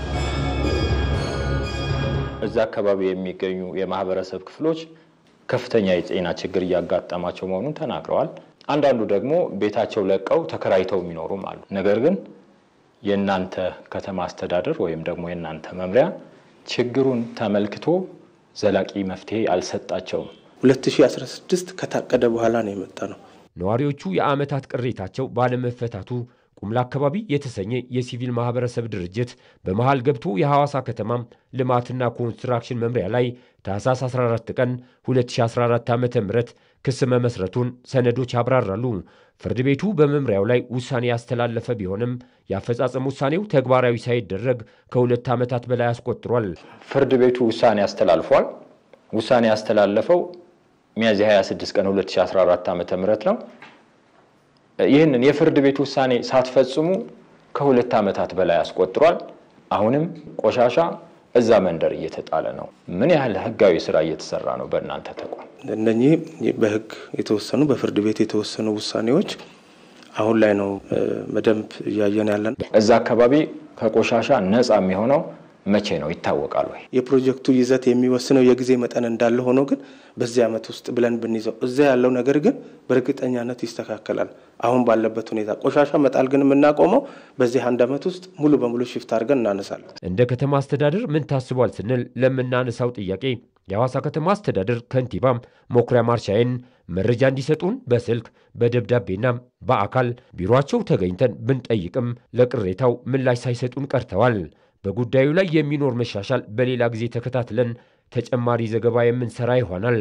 [SPEAKER 17] እዛ አካባቢ የሚገኙ የማህበረሰብ ክፍሎች ከፍተኛ የጤና ችግር እያጋጠማቸው መሆኑን ተናግረዋል። አንዳንዱ ደግሞ ቤታቸው ለቀው ተከራይተው የሚኖሩም አሉ። ነገር ግን የእናንተ ከተማ አስተዳደር ወይም ደግሞ የእናንተ መምሪያ ችግሩን ተመልክቶ ዘላቂ መፍትሄ አልሰጣቸውም።
[SPEAKER 18] 2016 ከታቀደ በኋላ ነው የመጣ ነው።
[SPEAKER 12] ነዋሪዎቹ የዓመታት ቅሬታቸው ባለመፈታቱ ቁምላ አካባቢ የተሰኘ የሲቪል ማህበረሰብ ድርጅት በመሃል ገብቶ የሐዋሳ ከተማ ልማትና ኮንስትራክሽን መምሪያ ላይ ታህሳስ 14 ቀን 2014 ዓ.ም ክስ መመስረቱን ሰነዶች ያብራራሉ። ፍርድ ቤቱ በመምሪያው ላይ ውሳኔ ያስተላለፈ ቢሆንም የአፈጻጸም ውሳኔው ተግባራዊ ሳይደረግ ከ2 ዓመታት በላይ አስቆጥሯል።
[SPEAKER 17] ፍርድ ቤቱ ውሳኔ አስተላልፏል። ውሳኔ ያስተላለፈው ሚያዝያ 26 ቀን 2014 ዓ.ም ነው። ይህንን የፍርድ ቤት ውሳኔ ሳትፈጽሙ ከ2 ዓመታት በላይ አስቆጥሯል። አሁንም ቆሻሻ እዛ መንደር እየተጣለ ነው። ምን ያህል ህጋዊ ስራ እየተሰራ ነው በእናንተ ተቋም?
[SPEAKER 18] እነኚህ በህግ የተወሰኑ በፍርድ ቤት የተወሰኑ ውሳኔዎች አሁን ላይ ነው መደምብ እያየን ያለን።
[SPEAKER 17] እዛ አካባቢ ከቆሻሻ ነፃ የሚሆነው መቼ ነው ይታወቃል ወይ?
[SPEAKER 18] የፕሮጀክቱ ይዘት የሚወስነው የጊዜ መጠን እንዳለ ሆኖ ግን በዚህ ዓመት ውስጥ ብለን ብንይዘው እዛ ያለው ነገር ግን በእርግጠኛነት ይስተካከላል። አሁን ባለበት ሁኔታ ቆሻሻ መጣል ግን የምናቆመው በዚህ 1 ዓመት ውስጥ ሙሉ በሙሉ ሽፍት አድርገን እናነሳለን።
[SPEAKER 12] እንደ ከተማ አስተዳደር ምን ታስቧል ስንል ለምናነሳው ጥያቄ የሐዋሳ ከተማ አስተዳደር ከንቲባ ሞክሪያ ማርሻዬን መረጃ እንዲሰጡን በስልክ በደብዳቤና በአካል ቢሮአቸው ተገኝተን ብንጠይቅም ለቅሬታው ምላሽ ሳይሰጡን ቀርተዋል። በጉዳዩ ላይ የሚኖር መሻሻል በሌላ ጊዜ ተከታትለን ተጨማሪ ዘገባ የምንሰራ ይሆናል።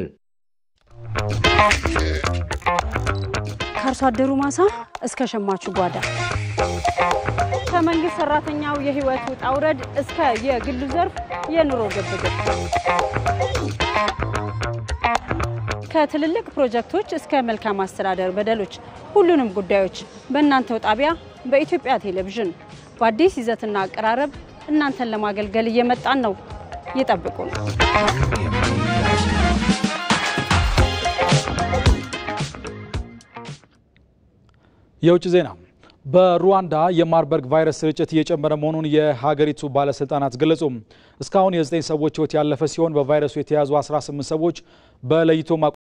[SPEAKER 11] ከአርሶ አደሩ ማሳ እስከ ሸማቹ ጓዳ፣ ከመንግስት ሰራተኛው የህይወት ውጣ ውረድ እስከ የግሉ ዘርፍ የኑሮ ግብግብ፣ ከትልልቅ ፕሮጀክቶች እስከ መልካም አስተዳደር በደሎች፣ ሁሉንም ጉዳዮች በእናንተው ጣቢያ በኢትዮጵያ ቴሌቪዥን በአዲስ ይዘትና አቀራረብ እናንተን ለማገልገል እየመጣን ነው። ይጠብቁን።
[SPEAKER 1] የውጭ ዜና። በሩዋንዳ የማርበርግ ቫይረስ ስርጭት እየጨመረ መሆኑን የሀገሪቱ ባለስልጣናት ገለጹ። እስካሁን የ9 ሰዎች ህይወት ያለፈ ሲሆን በቫይረሱ የተያዙ 18 ሰዎች በለይቶ